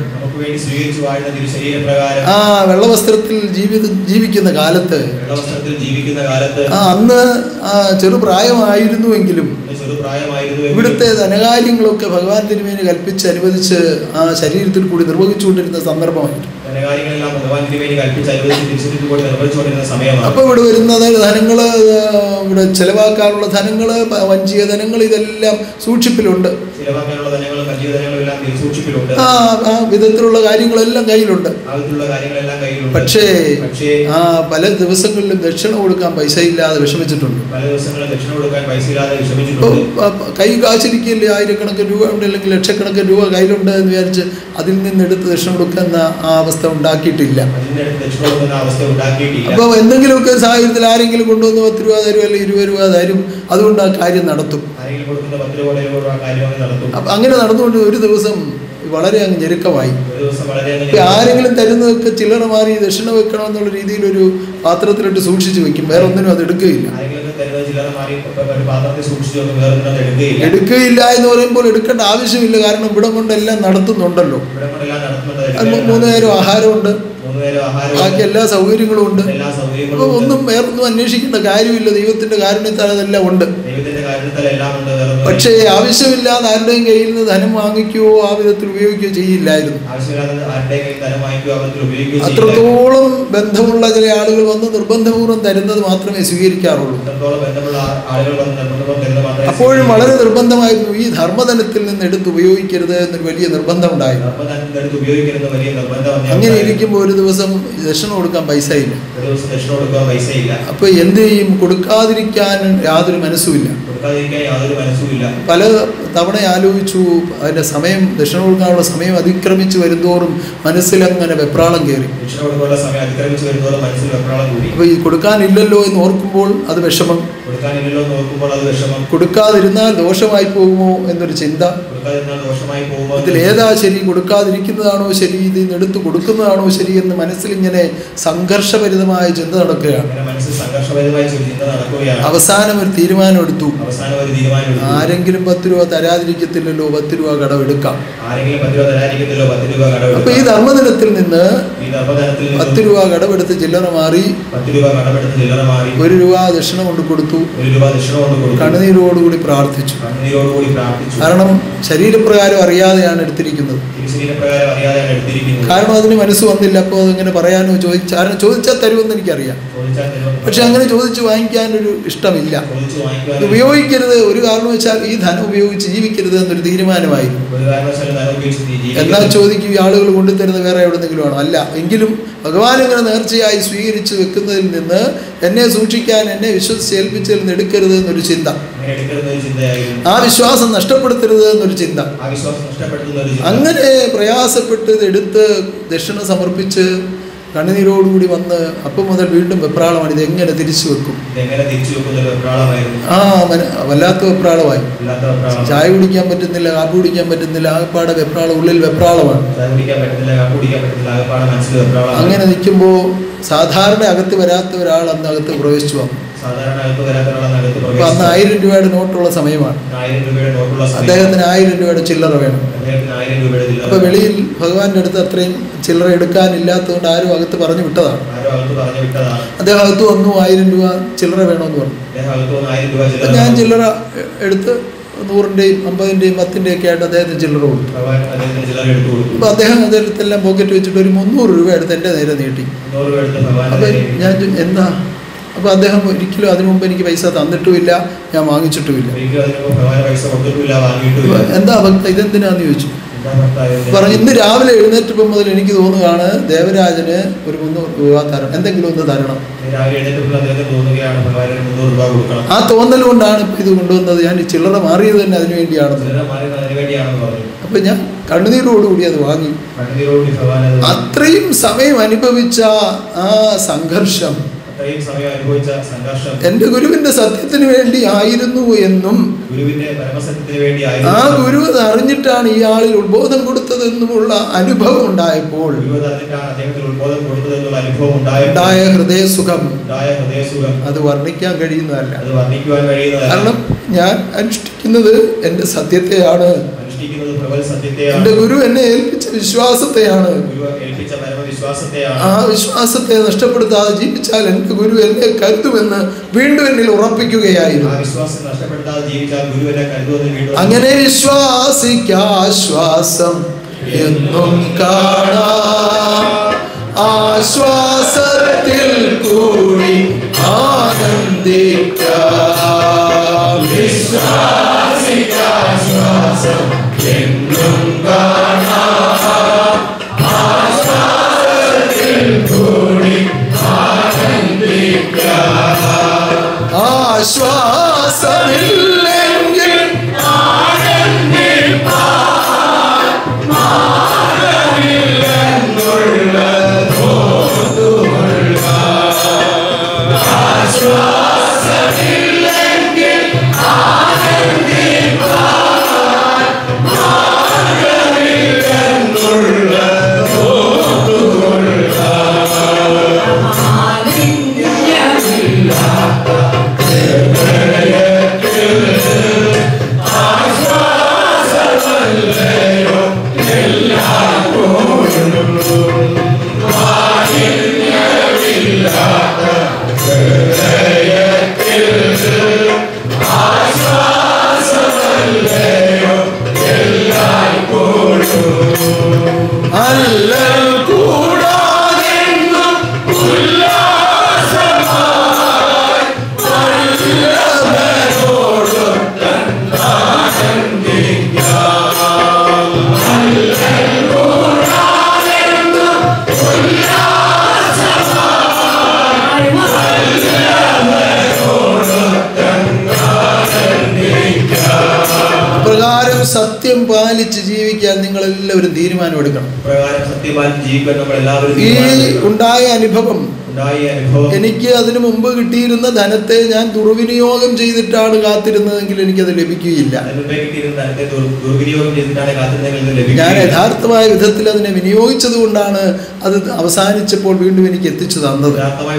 ആ വെള്ളവസ്ത്രത്തിൽ ജീവിക്കുന്ന കാലത്ത് അന്ന് ചെറുപ്രായമായിരുന്നുവെങ്കിലും ഇവിടുത്തെ ധനകാര്യങ്ങളൊക്കെ ഭഗവാൻ തിരുമേനി കൽപ്പിച്ച് അനുവദിച്ച് ആ ശരീരത്തിൽ കൂടി നിർവഹിച്ചുകൊണ്ടിരുന്ന സന്ദർഭമായിരുന്നു. അപ്പൊ ഇവിടെ വരുന്നത് ധനങ്ങള്, ഇവിടെ ചെലവാക്കാനുള്ള ധനങ്ങള്, വഞ്ചിക ധനങ്ങൾ, ഇതെല്ലാം സൂക്ഷിപ്പിലുണ്ട്. ആ വിധത്തിലുള്ള കാര്യങ്ങളെല്ലാം കയ്യിലുണ്ട്. പക്ഷേ ആ പല ദിവസങ്ങളിലും ദക്ഷിണ കൊടുക്കാൻ പൈസ ഇല്ലാതെ വിഷമിച്ചിട്ടുണ്ട്. കൈ കാശിരിക്കില്ലേ, ആയിരക്കണക്കിന് രൂപ ഉണ്ട്, അല്ലെങ്കിൽ ലക്ഷക്കണക്കിന് രൂപ കയ്യിലുണ്ട് എന്ന് വിചാരിച്ച് അതിൽ നിന്ന് എടുത്ത് ദക്ഷിണ കൊടുക്കുന്ന ആ അവസ്ഥ ഉണ്ടാക്കിയിട്ടില്ല. അപ്പൊ എന്തെങ്കിലുമൊക്കെ സാഹചര്യത്തിൽ ആരെങ്കിലും കൊണ്ടുവന്ന് 10 രൂപ തരും അല്ലെങ്കിൽ 20 രൂപ തരും, അതുകൊണ്ട് ആ കാര്യം നടത്തും. അപ്പൊ അങ്ങനെ നടന്നുകൊണ്ട് ഒരു ദിവസം വളരെ അങ്ങ് ഞെരുക്കമായി. ആരെങ്കിലും തരുന്നതൊക്കെ ചില്ലറ മാറി ദക്ഷിണ വെക്കണമെന്നുള്ള രീതിയിൽ ഒരു പാത്രത്തിലിട്ട് സൂക്ഷിച്ചു വെക്കും, വേറെ ഒന്നിനും അത് എടുക്കുകയില്ല. എടുക്കുകയില്ല എന്ന് പറയുമ്പോൾ എടുക്കേണ്ട ആവശ്യമില്ല, കാരണം ഇവിടെ കൊണ്ടെല്ലാം നടത്തുന്നുണ്ടല്ലോ. 3 നേരം ആഹാരമുണ്ട്, ബാക്കി എല്ലാ സൗകര്യങ്ങളും ഉണ്ട്. അപ്പൊ ഒന്നും വേറൊന്നും അന്വേഷിക്കേണ്ട കാര്യമില്ല, ദൈവത്തിന്റെ കാരുണ്യത്താൽ അതെല്ലാം ഉണ്ട്. പക്ഷേ ആവശ്യമില്ലാതെ ആരുടെയും കയ്യിൽ നിന്ന് ധനം വാങ്ങിക്കുകയോ ആ വിധത്തിൽ ഉപയോഗിക്കുകയോ ചെയ്യില്ലായിരുന്നു. അത്രത്തോളം ബന്ധമുള്ള ചില ആളുകൾ വന്ന് നിർബന്ധപൂർവ്വം തരുന്നത് മാത്രമേ സ്വീകരിക്കാറുള്ളൂ. അപ്പോഴും വളരെ നിർബന്ധമായിരുന്നു, ഈ ധർമ്മധനത്തിൽ നിന്ന് എടുത്ത് ഉപയോഗിക്കരുത് എന്നൊരു വലിയ നിർബന്ധം ഉണ്ടായിരുന്നു. അങ്ങനെ ഇരിക്കുമ്പോൾ ഒരു ദിവസം ദക്ഷിണ കൊടുക്കാൻ പൈസ ഇല്ല. അപ്പൊ എന്ത് ചെയ്യും? കൊടുക്കാതിരിക്കാൻ യാതൊരു മനസ്സുമില്ല. പല തവണ ആലോചിച്ചു, അതിന്റെ സമയം ദക്ഷിണ കൊടുക്കാനുള്ള സമയം അതിക്രമിച്ചു വരുന്തോറും മനസ്സിലങ്ങനെ വെപ്രാളം കയറി. അപ്പൊ ഈ കൊടുക്കാനില്ലല്ലോ എന്ന് ഓർക്കുമ്പോൾ അത് വിഷമം, കൊടുക്കാതിരുന്നാൽ ദോഷമായി പോകുമോ എന്നൊരു ചിന്ത. ഇതിൽ ഏതാ ശരി? കൊടുക്കാതിരിക്കുന്നതാണോ ശരി, ഇതിൽ നിന്ന് എടുത്ത് കൊടുക്കുന്നതാണോ ശരി എന്ന് മനസ്സിലിങ്ങനെ സംഘർഷഭരിതമായ ചിന്ത നടക്കുകയാണ്. അവസാനം ഒരു തീരുമാനം എടുത്തു, ആരെങ്കിലും 10 രൂപ തരാതിരിക്കത്തില്ലല്ലോ, 10 രൂപ കടമെടുക്കാം. അപ്പൊ ഈ ധർമ്മദിനത്തിൽ നിന്ന് 10 രൂപ കടമെടുത്ത് ചില്ലറ മാറി 1 രൂപ ദക്ഷിണ കൊണ്ട് കൊടുത്തു. 1 രൂപ ദക്ഷിണ കൊണ്ട് കൊടുത്തു. കണ്ണുനീരോടുകൂടി പ്രാർത്ഥിച്ചു. കാരണം ശരീരപ്രകാരം അറിയാതെയാണ് എടുത്തിരിക്കുന്നത്. കാരണം അതിന് മനസ്സ് വന്നില്ല. അപ്പോൾ അതിങ്ങനെ പറയാനോ ചോദിച്ചാൽ തരുമെന്ന് എനിക്കറിയാം. പക്ഷെ അങ്ങനെ ചോദിച്ച് വാങ്ങിക്കാനൊരു ഇഷ്ടമില്ല. ഉപയോഗിക്കരുത്, ഒരു കാരണവശാൽ ഈ ധനം ഉപയോഗിച്ച് ജീവിക്കരുത് എന്നൊരു തീരുമാനമായി. എന്നാൽ ചോദിക്കും, ഈ ആളുകൾ കൊണ്ടുതരുന്നത് വേറെ എവിടെന്നെങ്കിലും ആണോ? അല്ല. എങ്കിലും ഭഗവാൻ ഇങ്ങനെ നേർച്ചയായി സ്വീകരിച്ച് വെക്കുന്നതിൽ നിന്ന് എന്നെ സൂക്ഷിക്കാൻ, എന്നെ വിശ്വസിച്ച് ഏൽപ്പിച്ചതിൽ നിന്ന് എടുക്കരുത് എന്നൊരു ചിന്ത, ആ വിശ്വാസം നഷ്ടപ്പെടുത്തരുത് എന്നൊരു ചിന്ത. അങ്ങനെ പ്രയാസപ്പെട്ട് എടുത്ത് ദക്ഷിണ സമർപ്പിച്ച് കണ്ണുനീരോടുകൂടി വന്ന് അപ്പം മുതൽ വീണ്ടും വെപ്രാളമാണ്. ഇത് എങ്ങനെ തിരിച്ചു വെക്കും? വല്ലാത്ത വെപ്രാളമായി. ചായ കുടിക്കാൻ പറ്റുന്നില്ല, കാപ്പി കുടിക്കാൻ പറ്റുന്നില്ല, ആകപ്പാടെ വെപ്രാളം, ഉള്ളിൽ വെപ്രാളമാണ്. അങ്ങനെ നിൽക്കുമ്പോൾ സാധാരണ അകത്ത് വരാത്ത ഒരാൾ അന്ന് അകത്ത് പ്രവേശിച്ചു വന്നു. അപ്പൊ അന്ന് 1000 രൂപയുടെ നോട്ടുള്ള സമയമാണ്. അദ്ദേഹത്തിന് 1000 രൂപയുടെ ചില്ലറ വേണം. അപ്പൊ വെളിയിൽ ഭഗവാന്റെ അടുത്ത് അത്രയും ചില്ലറ എടുക്കാനില്ലാത്തതുകൊണ്ട് ആരും അകത്ത് പറഞ്ഞു വിട്ടതാണ്. അദ്ദേഹം അകത്ത് വന്നു, 1000 രൂപ ചില്ലറ വേണമെന്ന് പറഞ്ഞു. ഞാൻ ചില്ലറ എടുത്ത് 100-ന്റെയും 50-ന്റെയും 10-ന്റെയും ഒക്കെ ആയിട്ട് അദ്ദേഹത്തിന് ചില്ലറ കൊടുത്തു. അപ്പൊ അദ്ദേഹം അദ്ദേഹത്തെല്ലാം പോക്കറ്റ് വെച്ചിട്ട് ഒരു 300 രൂപ എടുത്ത് എൻ്റെ നേരെ നീട്ടി. അപ്പൊ ഞാൻ എന്താ? അപ്പോൾ അദ്ദേഹം ഒരിക്കലും അതിനു മുമ്പ് എനിക്ക് പൈസ തന്നിട്ടുമില്ല, ഞാൻ വാങ്ങിച്ചിട്ടുമില്ല. എന്താ ഭക്ത, ഇതെന്തിനാന്ന് ചോദിച്ചു. പറഞ്ഞു, ഇന്ന് രാവിലെ എഴുന്നേറ്റപ്പോൾ മുതൽ എനിക്ക് തോന്നുകയാണ് ദേവരാജന് ഒരു 300 രൂപ തരണം, എന്തെങ്കിലും ഒന്ന് തരണം. ആ തോന്നൽ കൊണ്ടാണ് ഇപ്പം ഇത് കൊണ്ടുവന്നത്. ഞാൻ ചില്ലറ മാറിയത് തന്നെ അതിനു വേണ്ടിയാണെന്ന്. അപ്പം ഞാൻ കണ്ണുനീരോടുകൂടി അത് വാങ്ങി. അത്രയും സമയം അനുഭവിച്ച ആ സംഘർഷം എന്റെ ഗുരുവിന്റെ സത്യത്തിന് വേണ്ടി ആയിരുന്നു എന്നും ആ ഗുരു അത് അറിഞ്ഞിട്ടാണ് ഈ ആളിൽ ഉത്ബോധം കൊടുത്തതെന്നുമുള്ള അനുഭവം ഉണ്ടായപ്പോൾ ഉണ്ടായ ഹൃദയസുഖം അത് വർണ്ണിക്കാൻ കഴിയുന്നതല്ല. കാരണം ഞാൻ അനുഷ്ഠിക്കുന്നത് എന്റെ സത്യത്തെയാണ്, എന്റെ ഗുരു എന്നെ ഏൽപ്പിച്ച വിശ്വാസത്തെയാണ്. ആ വിശ്വാസത്തെ നഷ്ടപ്പെടുത്താതെ ജീവിച്ചാൽ എന്റെ ഗുരു എന്നെ കരുതുമെന്ന് വീണ്ടും എന്നിൽ ഉറപ്പിക്കുകയായിരുന്നു. അങ്ങനെ വിശ്വാസിക്കാശ്വാസം എന്നും കാണാം, ആശ്വാസത്തിൽ കൂടി ആനന്ദിക്കാം. വിശ്വാസിക്കാശ്വാസം എന്നും കാണാം, ആശ്വാസത്തിൽ കൂടി ആനന്ദിക്കാം. ആശ്വാസമില്ലെങ്കിൽ ആനന്ദിപ്പാൻ മാർഗ്ഗമില്ലെന്നുള്ള ബോധമുള്ള. ആശ്വാസമില്ലെങ്കിൽ ആനന്ദിപ്പാൻ മാർഗ്ഗമില്ലെന്നുള്ള ബോധമുള്ള. സത്യം പാലിച്ച് ജീവിക്കാൻ നിങ്ങൾ എല്ലാവരും തീരുമാനമെടുക്കണം. ഈ ഉണ്ടായ അനുഭവം എനിക്ക് അതിനു മുമ്പ് കിട്ടിയിരുന്ന ധനത്തെ ഞാൻ ദുർവിനിയോഗം ചെയ്തിട്ടാണ് കാത്തിരുന്നതെങ്കിൽ എനിക്കത് ലഭിക്കുകയില്ല. ഞാൻ യഥാർത്ഥമായ വിധത്തിൽ അതിനെ വിനിയോഗിച്ചത് കൊണ്ടാണ് അത് അവസാനിച്ചപ്പോൾ വീണ്ടും എനിക്ക് എത്തിച്ചു തന്നത്.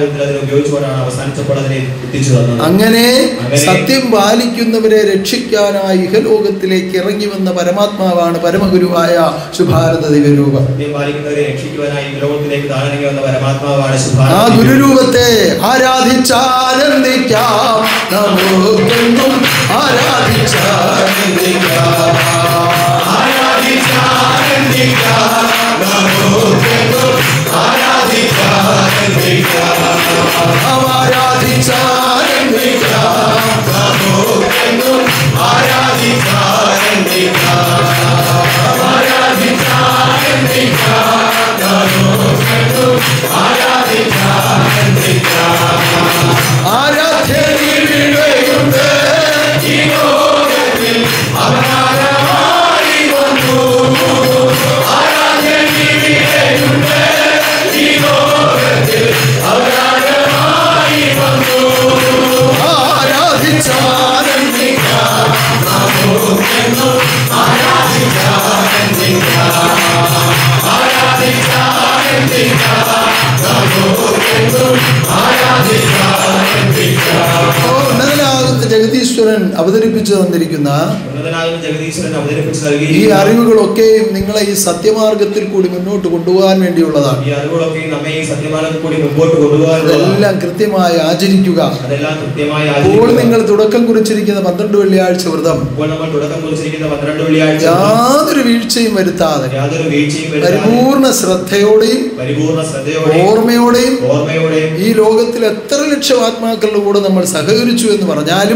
അങ്ങനെ സത്യം പാലിക്കുന്നവരെ രക്ഷിക്കാനായി ഇഹലോകത്തിലേക്ക് ഇറങ്ങി വന്ന പരമാത്മാവാണ് പരമഗുരുവായ ശുഭാരത ദിവ്യരൂപം. ആ ഗുരുരൂപത്തെ ആരാധിച്ചാനന്ദിക്കാം, നമുക്കെന്നും ആരാധിച്ചാനന്ദിക്കാം. ജഗദീശ്വരൻ അവതരിപ്പിച്ചു തന്നിരിക്കുന്ന ഈ അറിവുകളൊക്കെയും നിങ്ങളെ ഈ സത്യമാർഗത്തിൽ കൂടി മുന്നോട്ട് കൊണ്ടുപോകാൻ വേണ്ടിയുള്ളതാണ്. അതെല്ലാം കൃത്യമായി ആചരിക്കുക. ഇപ്പോൾ നിങ്ങൾ തുടക്കം കുറിച്ചിരിക്കുന്ന 12 വെള്ളിയാഴ്ച വ്രതം യാതൊരു വീഴ്ചയും വരുത്താതെ പരിപൂർണ ശ്രദ്ധയോടെയും ഓർമ്മയോടെയും ഈ ലോകത്തിൽ എത്ര ലക്ഷം ആത്മാക്കളുടെ കൂടെ നമ്മൾ സഹകരിച്ചു എന്ന് പറഞ്ഞാലും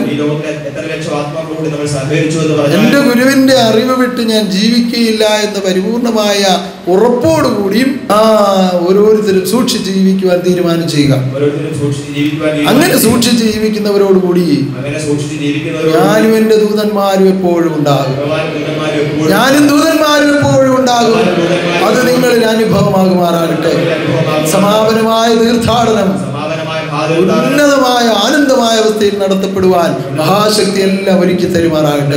എന്റെ ഗുരുവിന്റെ അറിവ് വിട്ട് ഞാൻ ജീവിക്കുകയില്ല എന്ന പരിപൂർണമായ ഉറപ്പോടുകൂടിയും ഓരോരുത്തരും സൂക്ഷിച്ച് ജീവിക്കുവാൻ തീരുമാനം ചെയ്യുക. അങ്ങനെ സൂക്ഷിച്ച് ജീവിക്കുന്നവരോടുകൂടി ഞാനും എന്റെ ദൂതന്മാരും എപ്പോഴും ഉണ്ടാകും. ഞാനും ദൂതന്മാരും എപ്പോഴും ഉണ്ടാകും. അത് നിങ്ങളിൽ അനുഭവമാകുമാറാകട്ടെ. സമാപനമായ തീർത്ഥാടനം ഉന്നതമായ ആനന്ദമായ അവസ്ഥയിൽ നടത്തപ്പെടുവാൻ മഹാശക്തി എല്ലാം ഒരുക്കി തരുമാറാകട്ടെ.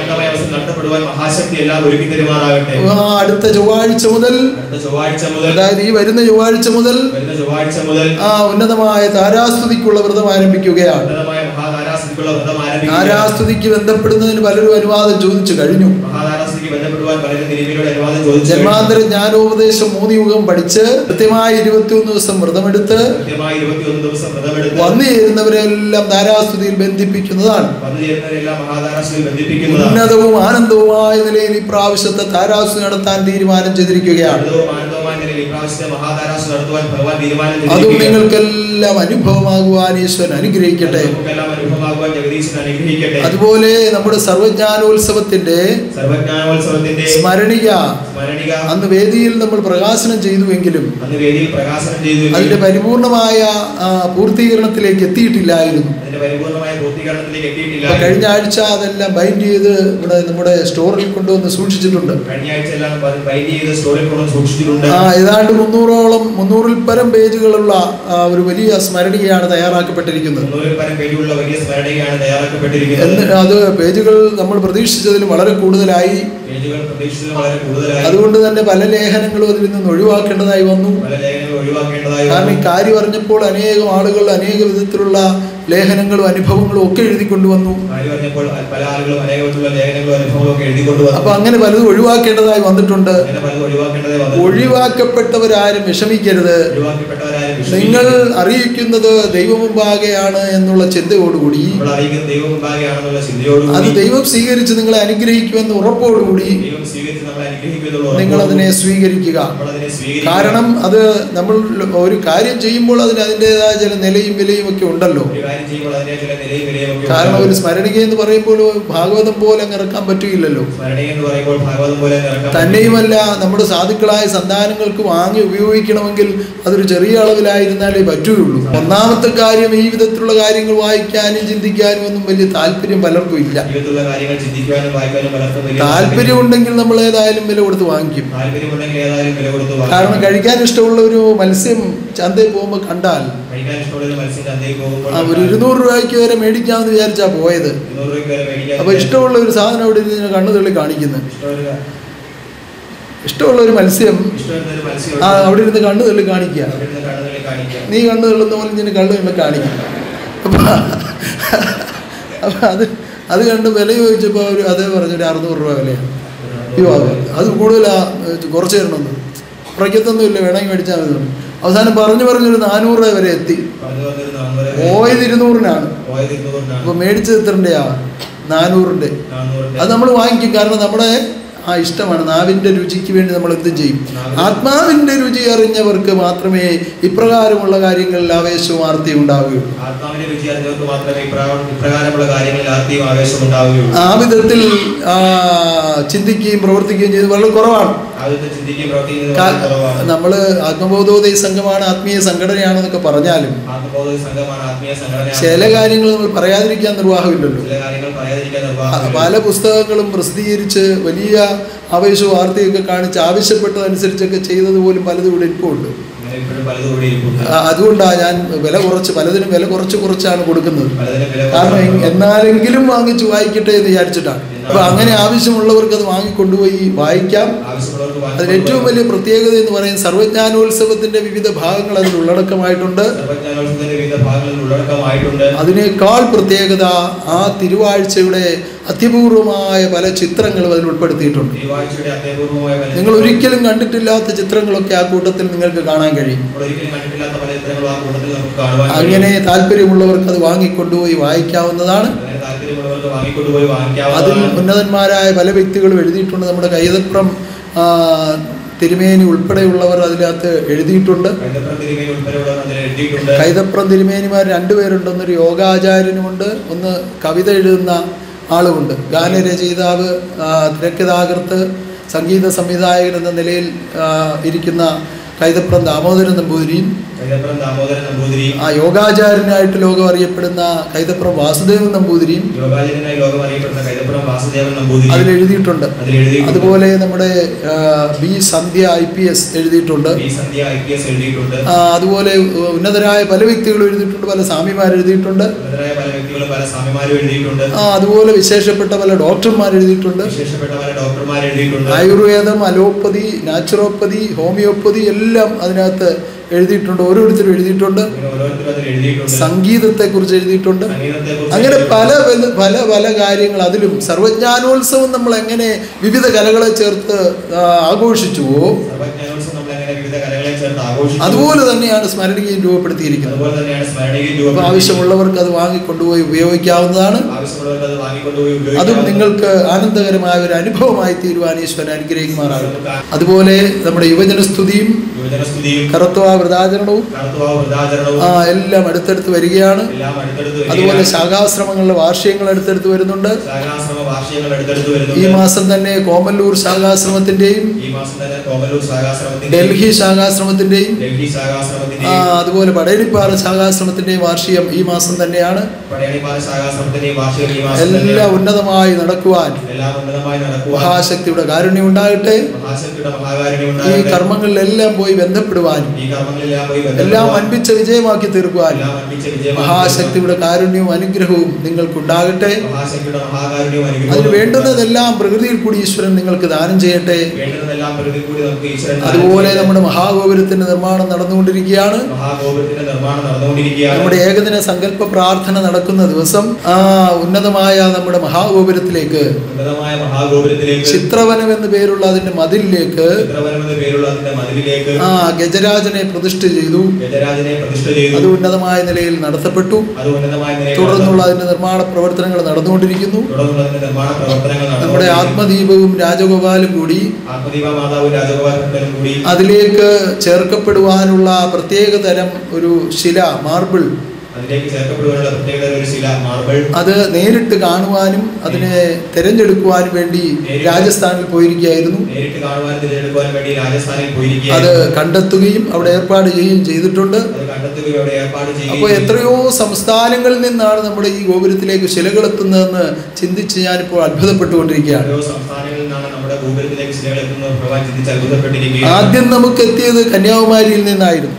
അടുത്ത ചൊവ്വാഴ്ച മുതൽ, അതായത് ഈ വരുന്ന ചൊവ്വാഴ്ച മുതൽ ഉന്നതമായ താരാസ്തുതിക്കുള്ള വ്രതം ആരംഭിക്കുകയാണ്. താരാസ്തുതിക്ക് ബന്ധപ്പെടുന്നതിന് പലരും അനുവാദം ചോദിച്ചു കഴിഞ്ഞു. ജന്മാന്തര ജ്ഞാനോപദേശം 3 യുഗം പഠിച്ച് കൃത്യമായി 21 ദിവസം വ്രതമെടുത്ത് വന്നു ചേരുന്നവരെല്ലാം താരാസ്തുതിയിൽ ബന്ധിപ്പിക്കുന്നതാണ്. ഉന്നതവും ആനന്ദവുമായ നിലയിൽ ഈ പ്രാവശ്യത്തെ താരാസ്തുതി നടത്താൻ തീരുമാനം ചെയ്തിരിക്കുകയാണ്. അതും നിങ്ങൾക്കെല്ലാം അനുഭവമാകുവാൻ ഈശ്വരൻ അനുഗ്രഹിക്കട്ടെ. അതുപോലെ നമ്മുടെ സർവജ്ഞാനോത്സവത്തിന്റെ സ്മരണിക അന്ന് വേദിയിൽ നമ്മൾ പ്രകാശനം ചെയ്തുവെങ്കിലും അതിന്റെ പരിപൂർണമായ പൂർത്തീകരണത്തിലേക്ക് എത്തിയിട്ടില്ലായിരുന്നു. കഴിഞ്ഞ ആഴ്ച അതെല്ലാം ബൈൻഡ് ചെയ്ത് ഇവിടെ നമ്മുടെ സ്റ്റോറിൽ കൊണ്ടുവന്ന് സൂക്ഷിച്ചിട്ടുണ്ട്. ഏതാണ്ട് 300-ൽ പരം പേജുകളുള്ള ഒരു വലിയ സ്മരണികയാണ് തയ്യാറാക്കപ്പെട്ടിരിക്കുന്നത്. അത് പേജുകൾ നമ്മൾ പ്രതീക്ഷിച്ചതിലും വളരെ കൂടുതലായി. അതുകൊണ്ട് തന്നെ പല ലേഖനങ്ങളും അതിൽ നിന്ന് ഒഴിവാക്കേണ്ടതായി വന്നു. കാരണം ഈ കാര്യം അറിഞ്ഞപ്പോൾ അനേകം ആളുകൾ അനേക വിധത്തിലുള്ള ലേഖനങ്ങളും അനുഭവങ്ങളും ഒക്കെ എഴുതിക്കൊണ്ടുവന്നു. അപ്പൊ അങ്ങനെ പലതും ഒഴിവാക്കേണ്ടതായി വന്നിട്ടുണ്ട്. ഒഴിവാക്കപ്പെട്ടവരാരും വിഷമിക്കരുത്. നിങ്ങൾ അറിയിക്കുന്നത് ദൈവമുമ്പാകെയാണ് എന്നുള്ള ചിന്തയോടുകൂടി അത് ദൈവം സ്വീകരിച്ച് നിങ്ങളെ അനുഗ്രഹിക്കുമെന്ന് ഉറപ്പോടുകൂടി നിങ്ങൾ അതിനെ സ്വീകരിക്കുക. കാരണം അത് നമ്മൾ ഒരു കാര്യം ചെയ്യുമ്പോൾ അതിന് അതിൻ്റെതായ ചില നിലയും വിലയും ഒക്കെ ഉണ്ടല്ലോ. കാരണം ഒരു സ്മരണിക എന്ന് പറയുമ്പോൾ ഭാഗവതം പോലെ അങ്ങ് ഇറക്കാൻ പറ്റുകയില്ലല്ലോ. തന്നെയുമല്ല നമ്മുടെ സാധുക്കളായ സന്താനങ്ങൾക്ക് വാങ്ങി ഉപയോഗിക്കണമെങ്കിൽ അതൊരു ചെറിയ അളവിലായിരുന്നാലേ പറ്റുകയുള്ളൂ. ഒന്നാമത്തെ കാര്യം, ഈ വിധത്തിലുള്ള കാര്യങ്ങൾ വായിക്കാനും ചിന്തിക്കാനും ഒന്നും വലിയ താല്പര്യം പലർക്കും ഇല്ല. താല്പര്യമുണ്ടെങ്കിൽ നമ്മൾ ഏതായാലും വില കൊടുത്ത് വാങ്ങിക്കും. കാരണം കഴിക്കാൻ ഇഷ്ടമുള്ള ഒരു മത്സ്യം ചന്തയിൽ പോകുമ്പോൾ കണ്ടാൽ ഒരു 200 രൂപയ്ക്ക് വരെ മേടിക്കാമെന്ന് വിചാരിച്ചാ പോയത്. അപ്പൊ ഇഷ്ടമുള്ള ഒരു സാധനം അവിടെ ഇരുന്ന് കണ്ണു തള്ളി കാണിക്കുന്നത്. ഇഷ്ടമുള്ള ഒരു മത്സ്യം അവിടെ ഇരുന്ന് കണ്ണു തള്ളി കാണിക്കുക. നീ കണ്ണു തള്ളുന്ന പോലെ ഞാൻ കണ്ണു തള്ളി കാണിക്കും. അപ്പൊ അത് കണ്ട് വില ചോദിച്ചപ്പോൾ അവർ അതേ പറഞ്ഞു ഒരു 600 രൂപ വിലയാണ്. അത് കൂടുതലാ, കുറച്ച് തരണമെന്ന്. കുറയ്ക്കത്തൊന്നും ഇല്ല, വേണമെങ്കിൽ മേടിച്ചാൽ മതി. അവസാനം പറഞ്ഞൊരു 400 വരെ എത്തി. പോയത് 200-നാണ്. അപ്പോൾ മേടിച്ചത് എത്രൻ്റെയാ? 400-ന്റെ. അത് നമ്മൾ വാങ്ങിക്കും. കാരണം നമ്മുടെ ഇഷ്ടമാണ്. നാവിൻ്റെ രുചിക്ക് വേണ്ടി നമ്മൾ എന്തും ചെയ്യും. ആത്മാവിൻ്റെ രുചി അറിഞ്ഞവർക്ക് മാത്രമേ ഇപ്രകാരമുള്ള കാര്യങ്ങളിൽ ആവേശവും ആർത്തിയും ഉണ്ടാവുകയുള്ളൂ. ആ വിധത്തിൽ ചിന്തിക്കുകയും പ്രവർത്തിക്കുകയും ചെയ്ത് വളരെ കുറവാണ്. നമ്മൾ ആത്മബോധോദയ സംഘമാണ്, ആത്മീയ സംഘടനയാണെന്നൊക്കെ പറഞ്ഞാലും ചില കാര്യങ്ങൾ നമ്മൾ പറയാതിരിക്കാൻ നിർവാഹമില്ലല്ലോ. പല പുസ്തകങ്ങളും പ്രസിദ്ധീകരിച്ച് വലിയ ആവേശവും വാർത്തയൊക്കെ കാണിച്ച് ആവശ്യപ്പെട്ടതനുസരിച്ചൊക്കെ ചെയ്തത് പോലും പലതും ഇവിടെ ഇപ്പോൾ ഉണ്ട്. അതുകൊണ്ടാണ് ഞാൻ പലതിനും വില കുറച്ചാണ് കൊടുക്കുന്നത്. കാരണം എന്നാലെങ്കിലും വാങ്ങിച്ച് വായിക്കട്ടെ എന്ന് വിചാരിച്ചിട്ടാണ്. അപ്പൊ അങ്ങനെ ആവശ്യമുള്ളവർക്ക് അത് വാങ്ങിക്കൊണ്ടുപോയി വായിക്കാം. അതിൽ ഏറ്റവും വലിയ പ്രത്യേകത എന്ന് പറയുന്നത് സർവജ്ഞാനോത്സവത്തിന്റെ വിവിധ ഭാഗങ്ങൾ അതിൽ ഉള്ളടക്കമായിട്ടുണ്ട്. അതിനേക്കാൾ പ്രത്യേകത ആ തിരുവാഴ്ചയുടെ അത്യപൂർവമായ പല ചിത്രങ്ങളും അതിൽ ഉൾപ്പെടുത്തിയിട്ടുണ്ട്. നിങ്ങൾ ഒരിക്കലും കണ്ടിട്ടില്ലാത്ത ചിത്രങ്ങളൊക്കെ ആ കൂട്ടത്തിൽ നിങ്ങൾക്ക് കാണാൻ കഴിയും. അങ്ങനെ താല്പര്യമുള്ളവർക്ക് അത് വാങ്ങിക്കൊണ്ടുപോയി വായിക്കാവുന്നതാണ്. അതിൽ ഉന്നതന്മാരായ പല വ്യക്തികളും എഴുതിയിട്ടുണ്ട്. നമ്മുടെ കൈതപ്രം തിരുമേനി ഉൾപ്പെടെയുള്ളവർ അതിനകത്ത് എഴുതിയിട്ടുണ്ട്. കൈതപ്രം തിരുമേനിമാർ 2 പേരുണ്ട്. ഒന്നൊരു യോഗാചാര്യനുമുണ്ട്, ഒന്ന് കവിത എഴുതുന്ന ആളുമുണ്ട്. ഗാനരചയിതാവ്, തിരക്കഥാകൃത്ത്, സംഗീത സംവിധായകൻ എന്ന നിലയിൽ ഇരിക്കുന്ന കൈതപ്രം ദാമോദരൻ നമ്പൂതിരിയും ആ യോഗാചാര്യനായിട്ട് ലോകം അറിയപ്പെടുന്ന കൈതപ്രം വാസുദേവൻ നമ്പൂതിരിയും അതിലെഴുതിയിട്ടുണ്ട്. അതുപോലെ നമ്മുടെ ബി സന്ധ്യ IPS എഴുതിയിട്ടുണ്ട്. അതുപോലെ ഉന്നതരായ പല വ്യക്തികളും എഴുതിയിട്ടുണ്ട്. പല സ്വാമിമാർ എഴുതിയിട്ടുണ്ട്. അതുപോലെ വിശേഷപ്പെട്ട പല ഡോക്ടർമാർ എഴുതിയിട്ടുണ്ട്. ആയുർവേദം, അലോപ്പതി, നാച്ചുറോപ്പതി, ഹോമിയോപ്പതി എല്ലാം അതിനകത്ത് എഴുതിയിട്ടുണ്ട്. ഓരോരുത്തരും എഴുതിയിട്ടുണ്ട്. സംഗീതത്തെക്കുറിച്ച് എഴുതിയിട്ടുണ്ട്. അങ്ങനെ പല പല പല കാര്യങ്ങൾ. അതിലും സർവജ്ഞാനോത്സവം നമ്മൾ എങ്ങനെ വിവിധ കലകളെ ചേർത്ത് ആഘോഷിച്ചുവോ അതുപോലെ തന്നെയാണ് സ്മരണികയും രൂപപ്പെടുത്തിയിരിക്കുന്നത്. അപ്പോൾ ആവശ്യമുള്ളവർക്ക് അത് വാങ്ങിക്കൊണ്ടുപോയി ഉപയോഗിക്കാവുന്നതാണ്. അതും നിങ്ങൾക്ക് ആനന്ദകരമായ ഒരു അനുഭവമായി തീരുവാൻ ഈശ്വരൻ അനുഗ്രഹിക്കുമാറാകും. അതുപോലെ നമ്മുടെ യുവജനസ്തുതിയും കർത്തവ വ്രതാചരണവും എല്ലാം അടുത്തടുത്ത് വരികയാണ്. അതുപോലെ ശാഖാശ്രമങ്ങളുടെ വാർഷികങ്ങൾ അടുത്തടുത്ത് വരുന്നുണ്ട്. ഈ മാസം തന്നെ കോമല്ലൂർ ശാഖാശ്രമത്തിന്റെയും ഡൽഹി ശാഖാശ്രമത്തിന്റെയും അതുപോലെ പടയണിപ്പാറ ശാഖാശ്രമത്തിന്റെയും വാർഷികം ഈ മാസം തന്നെയാണ്. എല്ലാം ഉന്നതമായി നടക്കുവാൻ മഹാശക്തിയുടെ കാരുണ്യം ഉണ്ടാകട്ടെ. ഈ കർമ്മങ്ങളിലെല്ലാം പോയി ബന്ധപ്പെടുവാനും എല്ലാം അൻപിച്ച വിജയമാക്കി തീർക്കുവാനും മഹാശക്തിയുടെ കാരുണ്യവും അനുഗ്രഹവും നിങ്ങൾക്കുണ്ടാകട്ടെ. അതിന് വേണ്ടുന്നതെല്ലാം പ്രകൃതിയിൽ കൂടി ഈശ്വരൻ നിങ്ങൾക്ക് ദാനം ചെയ്യട്ടെ. അതുപോലെ നമ്മുടെ മഹാഗോപുരത്തിന്റെ നിർമ്മാണം നടന്നുകൊണ്ടിരിക്കുകയാണ്. നമ്മുടെ ഏകദിന സങ്കല്പ പ്രാർത്ഥന നടക്കുന്ന ദിവസം ഉന്നതമായ നമ്മുടെ മഹാഗോപുരത്തിലേക്ക് ചിത്രവനം എന്ന് പേരുള്ള അതിന്റെ മതിലിലേക്ക് ഗജരാജനെ പ്രതിഷ്ഠ ചെയ്തു. അത് ഉന്നതമായ നിലയിൽ നടത്തപ്പെട്ടു. തുടർന്നുള്ള അതിന്റെ നിർമ്മാണ പ്രവർത്തനങ്ങൾ നടന്നുകൊണ്ടിരിക്കുന്നു. നമ്മുടെ ആത്മദീപവും രാജഗോപാലും കൂടി അതിലേക്ക് ചേർക്കപ്പെടുവാനുള്ള പ്രത്യേക തരം ഒരു ശില, മാർബിൾ, അത് നേരിട്ട് കാണുവാനും അതിനെ തിരഞ്ഞെടുക്കുവാനും വേണ്ടി രാജസ്ഥാനിൽ പോയിരിക്കുകയായിരുന്നു. അത് കണ്ടെത്തുകയും അവിടെ ഏർപ്പാട് ചെയ്യുകയും ചെയ്തിട്ടുണ്ട്. അപ്പോൾ എത്രയോ സംസ്ഥാനങ്ങളിൽ നിന്നാണ് നമ്മുടെ ഈ ഗോപുരത്തിലേക്ക് ശിലകൾ എത്തുന്നതെന്ന് ചിന്തിച്ച് ഞാനിപ്പോൾ അത്ഭുതപ്പെട്ടുകൊണ്ടിരിക്കുകയാണ്. ആദ്യം നമുക്ക് എത്തിയത് കന്യാകുമാരിയിൽ നിന്നായിരുന്നു.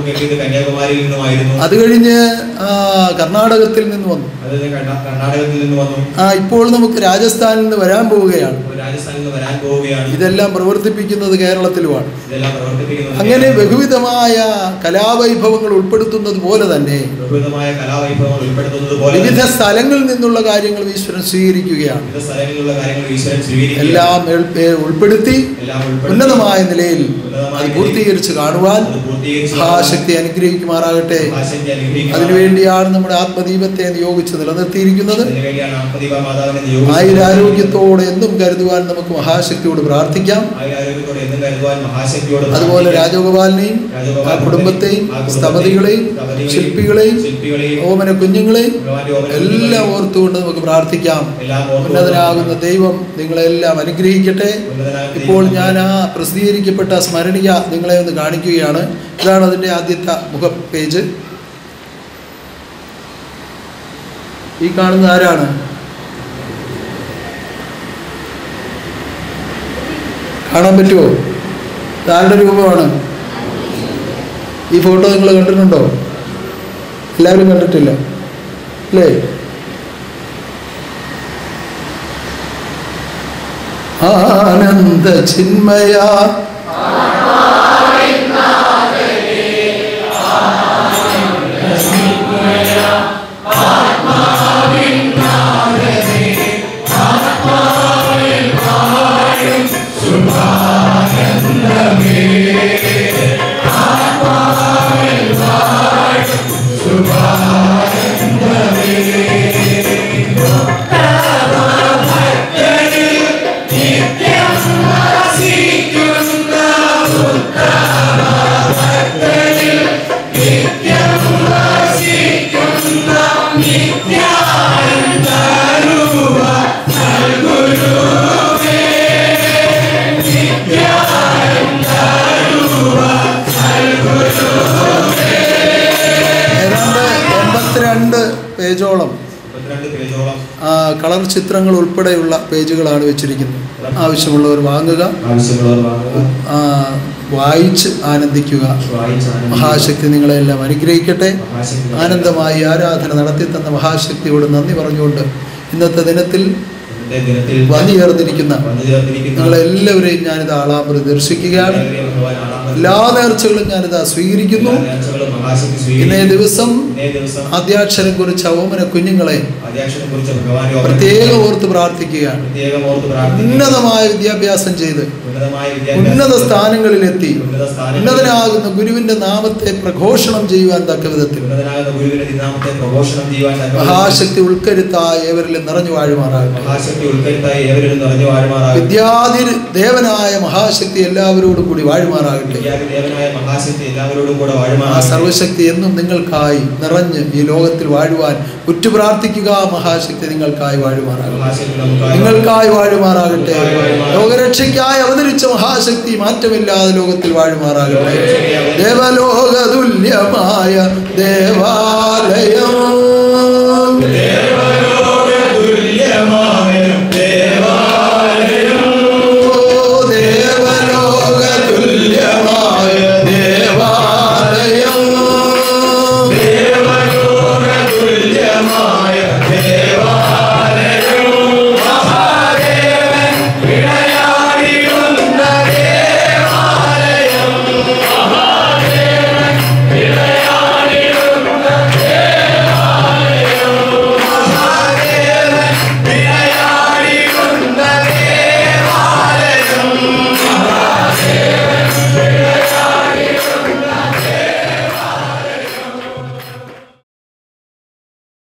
അത് കഴിഞ്ഞ് കർണാടകത്തിൽ നിന്ന് വന്നു. ഇപ്പോൾ നമുക്ക് രാജസ്ഥാനിൽ നിന്ന് വരാൻ പോവുകയാണ്. വരാൻ പോവുകയാണ്. ഇതെല്ലാം പ്രവർത്തിപ്പിക്കുന്നത് കേരളത്തിലുമാണ്. ഇതെല്ലാം പ്രവർത്തിപ്പിക്കുന്നത് അങ്ങനെ ബഹുവിധമായ കലാവൈഭവങ്ങൾ ഉൾപ്പെടുത്തുന്നത് പോലെ തന്നെ ബഹുവിധമായ കലാവൈഭവങ്ങൾ ഉൾപ്പെടുത്തുന്നത് പോലെ വിവിധ സ്ഥലങ്ങളിൽ നിന്നുള്ള കാര്യങ്ങൾ ഈശ്വരൻ സ്വീകരിക്കുകയാണ്. വിവിധ സ്ഥലങ്ങളിലുള്ള കാര്യങ്ങൾ ഈശ്വരൻ സ്വീകരിക്കുകയാണ്. എല്ലാം ഉൾപ്പെടുത്തി ഉന്നതമായ നിലയിൽ അത് പൂർത്തീകരിച്ച് കാണുവാൻ മഹാശക്തി അനുഗ്രഹിക്കുമാറാകട്ടെ. അതിനുവേണ്ടിയാണ് നമ്മുടെ ആത്മദീപത്തെ നിയോഗിച്ച് നിലനിർത്തിയിരിക്കുന്നത്. ആയുരാരോഗ്യത്തോടെ എന്നും കരുതുവാൻ നമുക്ക് മഹാശക്തിയോട് പ്രാർത്ഥിക്കാം. അതുപോലെ രാജഗോപാലിനെയും ആ കുടുംബത്തെയും സ്തപതികളെയും ശില്പികളെയും ഓമന കുഞ്ഞുങ്ങളെയും എല്ലാം ഓർത്തുകൊണ്ട് നമുക്ക് പ്രാർത്ഥിക്കാം. ഉന്നതനാകുന്ന ദൈവം നിങ്ങളെല്ലാം അനുഗ്രഹിക്കട്ടെ. ഇപ്പോൾ ഞാൻ ആ പ്രസിദ്ധീകരിക്കപ്പെട്ട സ്മരണിക നിങ്ങളെ ഒന്ന് കാണിക്കുകയാണ്. ഇതാണ് അതിൻ്റെ ആദ്യത്തെ മുഖ പേജ്. ഈ കാണുന്ന ആരാണ്? കാണാൻ പറ്റുമോ? ആരുടെ രൂപമാണ്? ഈ ഫോട്ടോ നിങ്ങൾ കണ്ടിട്ടുണ്ടോ? എല്ലാവരും കണ്ടിട്ടില്ല അല്ലേ? ആനന്ദ ചിന്മയ പേജോളം കളർ ചിത്രങ്ങൾ ഉൾപ്പെടെയുള്ള പേജുകളാണ് വെച്ചിരിക്കുന്നത്. ആവശ്യമുള്ളവർ വാങ്ങുക, വായിച്ച് ആനന്ദിക്കുക. മഹാശക്തി നിങ്ങളെല്ലാം അനുഗ്രഹിക്കട്ടെ. ആനന്ദമായി ആരാധന നടത്തി തന്ന മഹാശക്തിയോട് നന്ദി പറഞ്ഞുകൊണ്ട് ഇന്നത്തെ ദിനത്തിൽ വന്നു ചേർന്നിരിക്കുന്ന നിങ്ങളെല്ലാവരെയും ഞാനിത് ആളാമ്പ് ദർശിക്കുകയാണ്. എല്ലാ നേർച്ചകളും ഞാനിതാ സ്വീകരിക്കുന്നു. ഇന്നേ ദിവസം ആദ്യാക്ഷരം കുറിച്ച ഓമന കുഞ്ഞുങ്ങളെ പ്രത്യേകം ഓർത്ത് പ്രാർത്ഥിക്കുകയാണ്. ഉന്നതമായ വിദ്യാഭ്യാസം ചെയ്ത് ഉന്നത സ്ഥാനങ്ങളിലെത്തി ഉന്നതനാകുന്ന ഗുരുവിന്റെ നാമത്തെ പ്രഘോഷണം ചെയ്യുവാൻ തക്ക വിധത്തിൽ മഹാശക്തി ഉൾക്കരുത്തായ ഏവരിലും നിറഞ്ഞു വാഴുമാറാകട്ടെ. വിദ്യാധി ദേവനായ മഹാശക്തി എല്ലാവരോടും കൂടി വാഴുമാറാകട്ടെ. ആ സർവശക്തി എന്നും നിങ്ങൾക്കായി നിറഞ്ഞ് ഈ ലോകത്തിൽ വാഴുവാൻ ഉറ്റു പ്രാർത്ഥിക്കുക. മഹാശക്തി നിങ്ങൾക്കായി വാഴുമാറാകട്ടെ. നിങ്ങൾക്കായി വാഴുമാറാകട്ടെ. ലോകരക്ഷയ്ക്കായി അവതരിച്ച മഹാശക്തി മാറ്റമില്ലാതെ ലോകത്തിൽ വാഴുമാറാകട്ടെ. ദേവലോക തുല്യമായ ദേവാലയം, ദേവലോക തുല്യമായ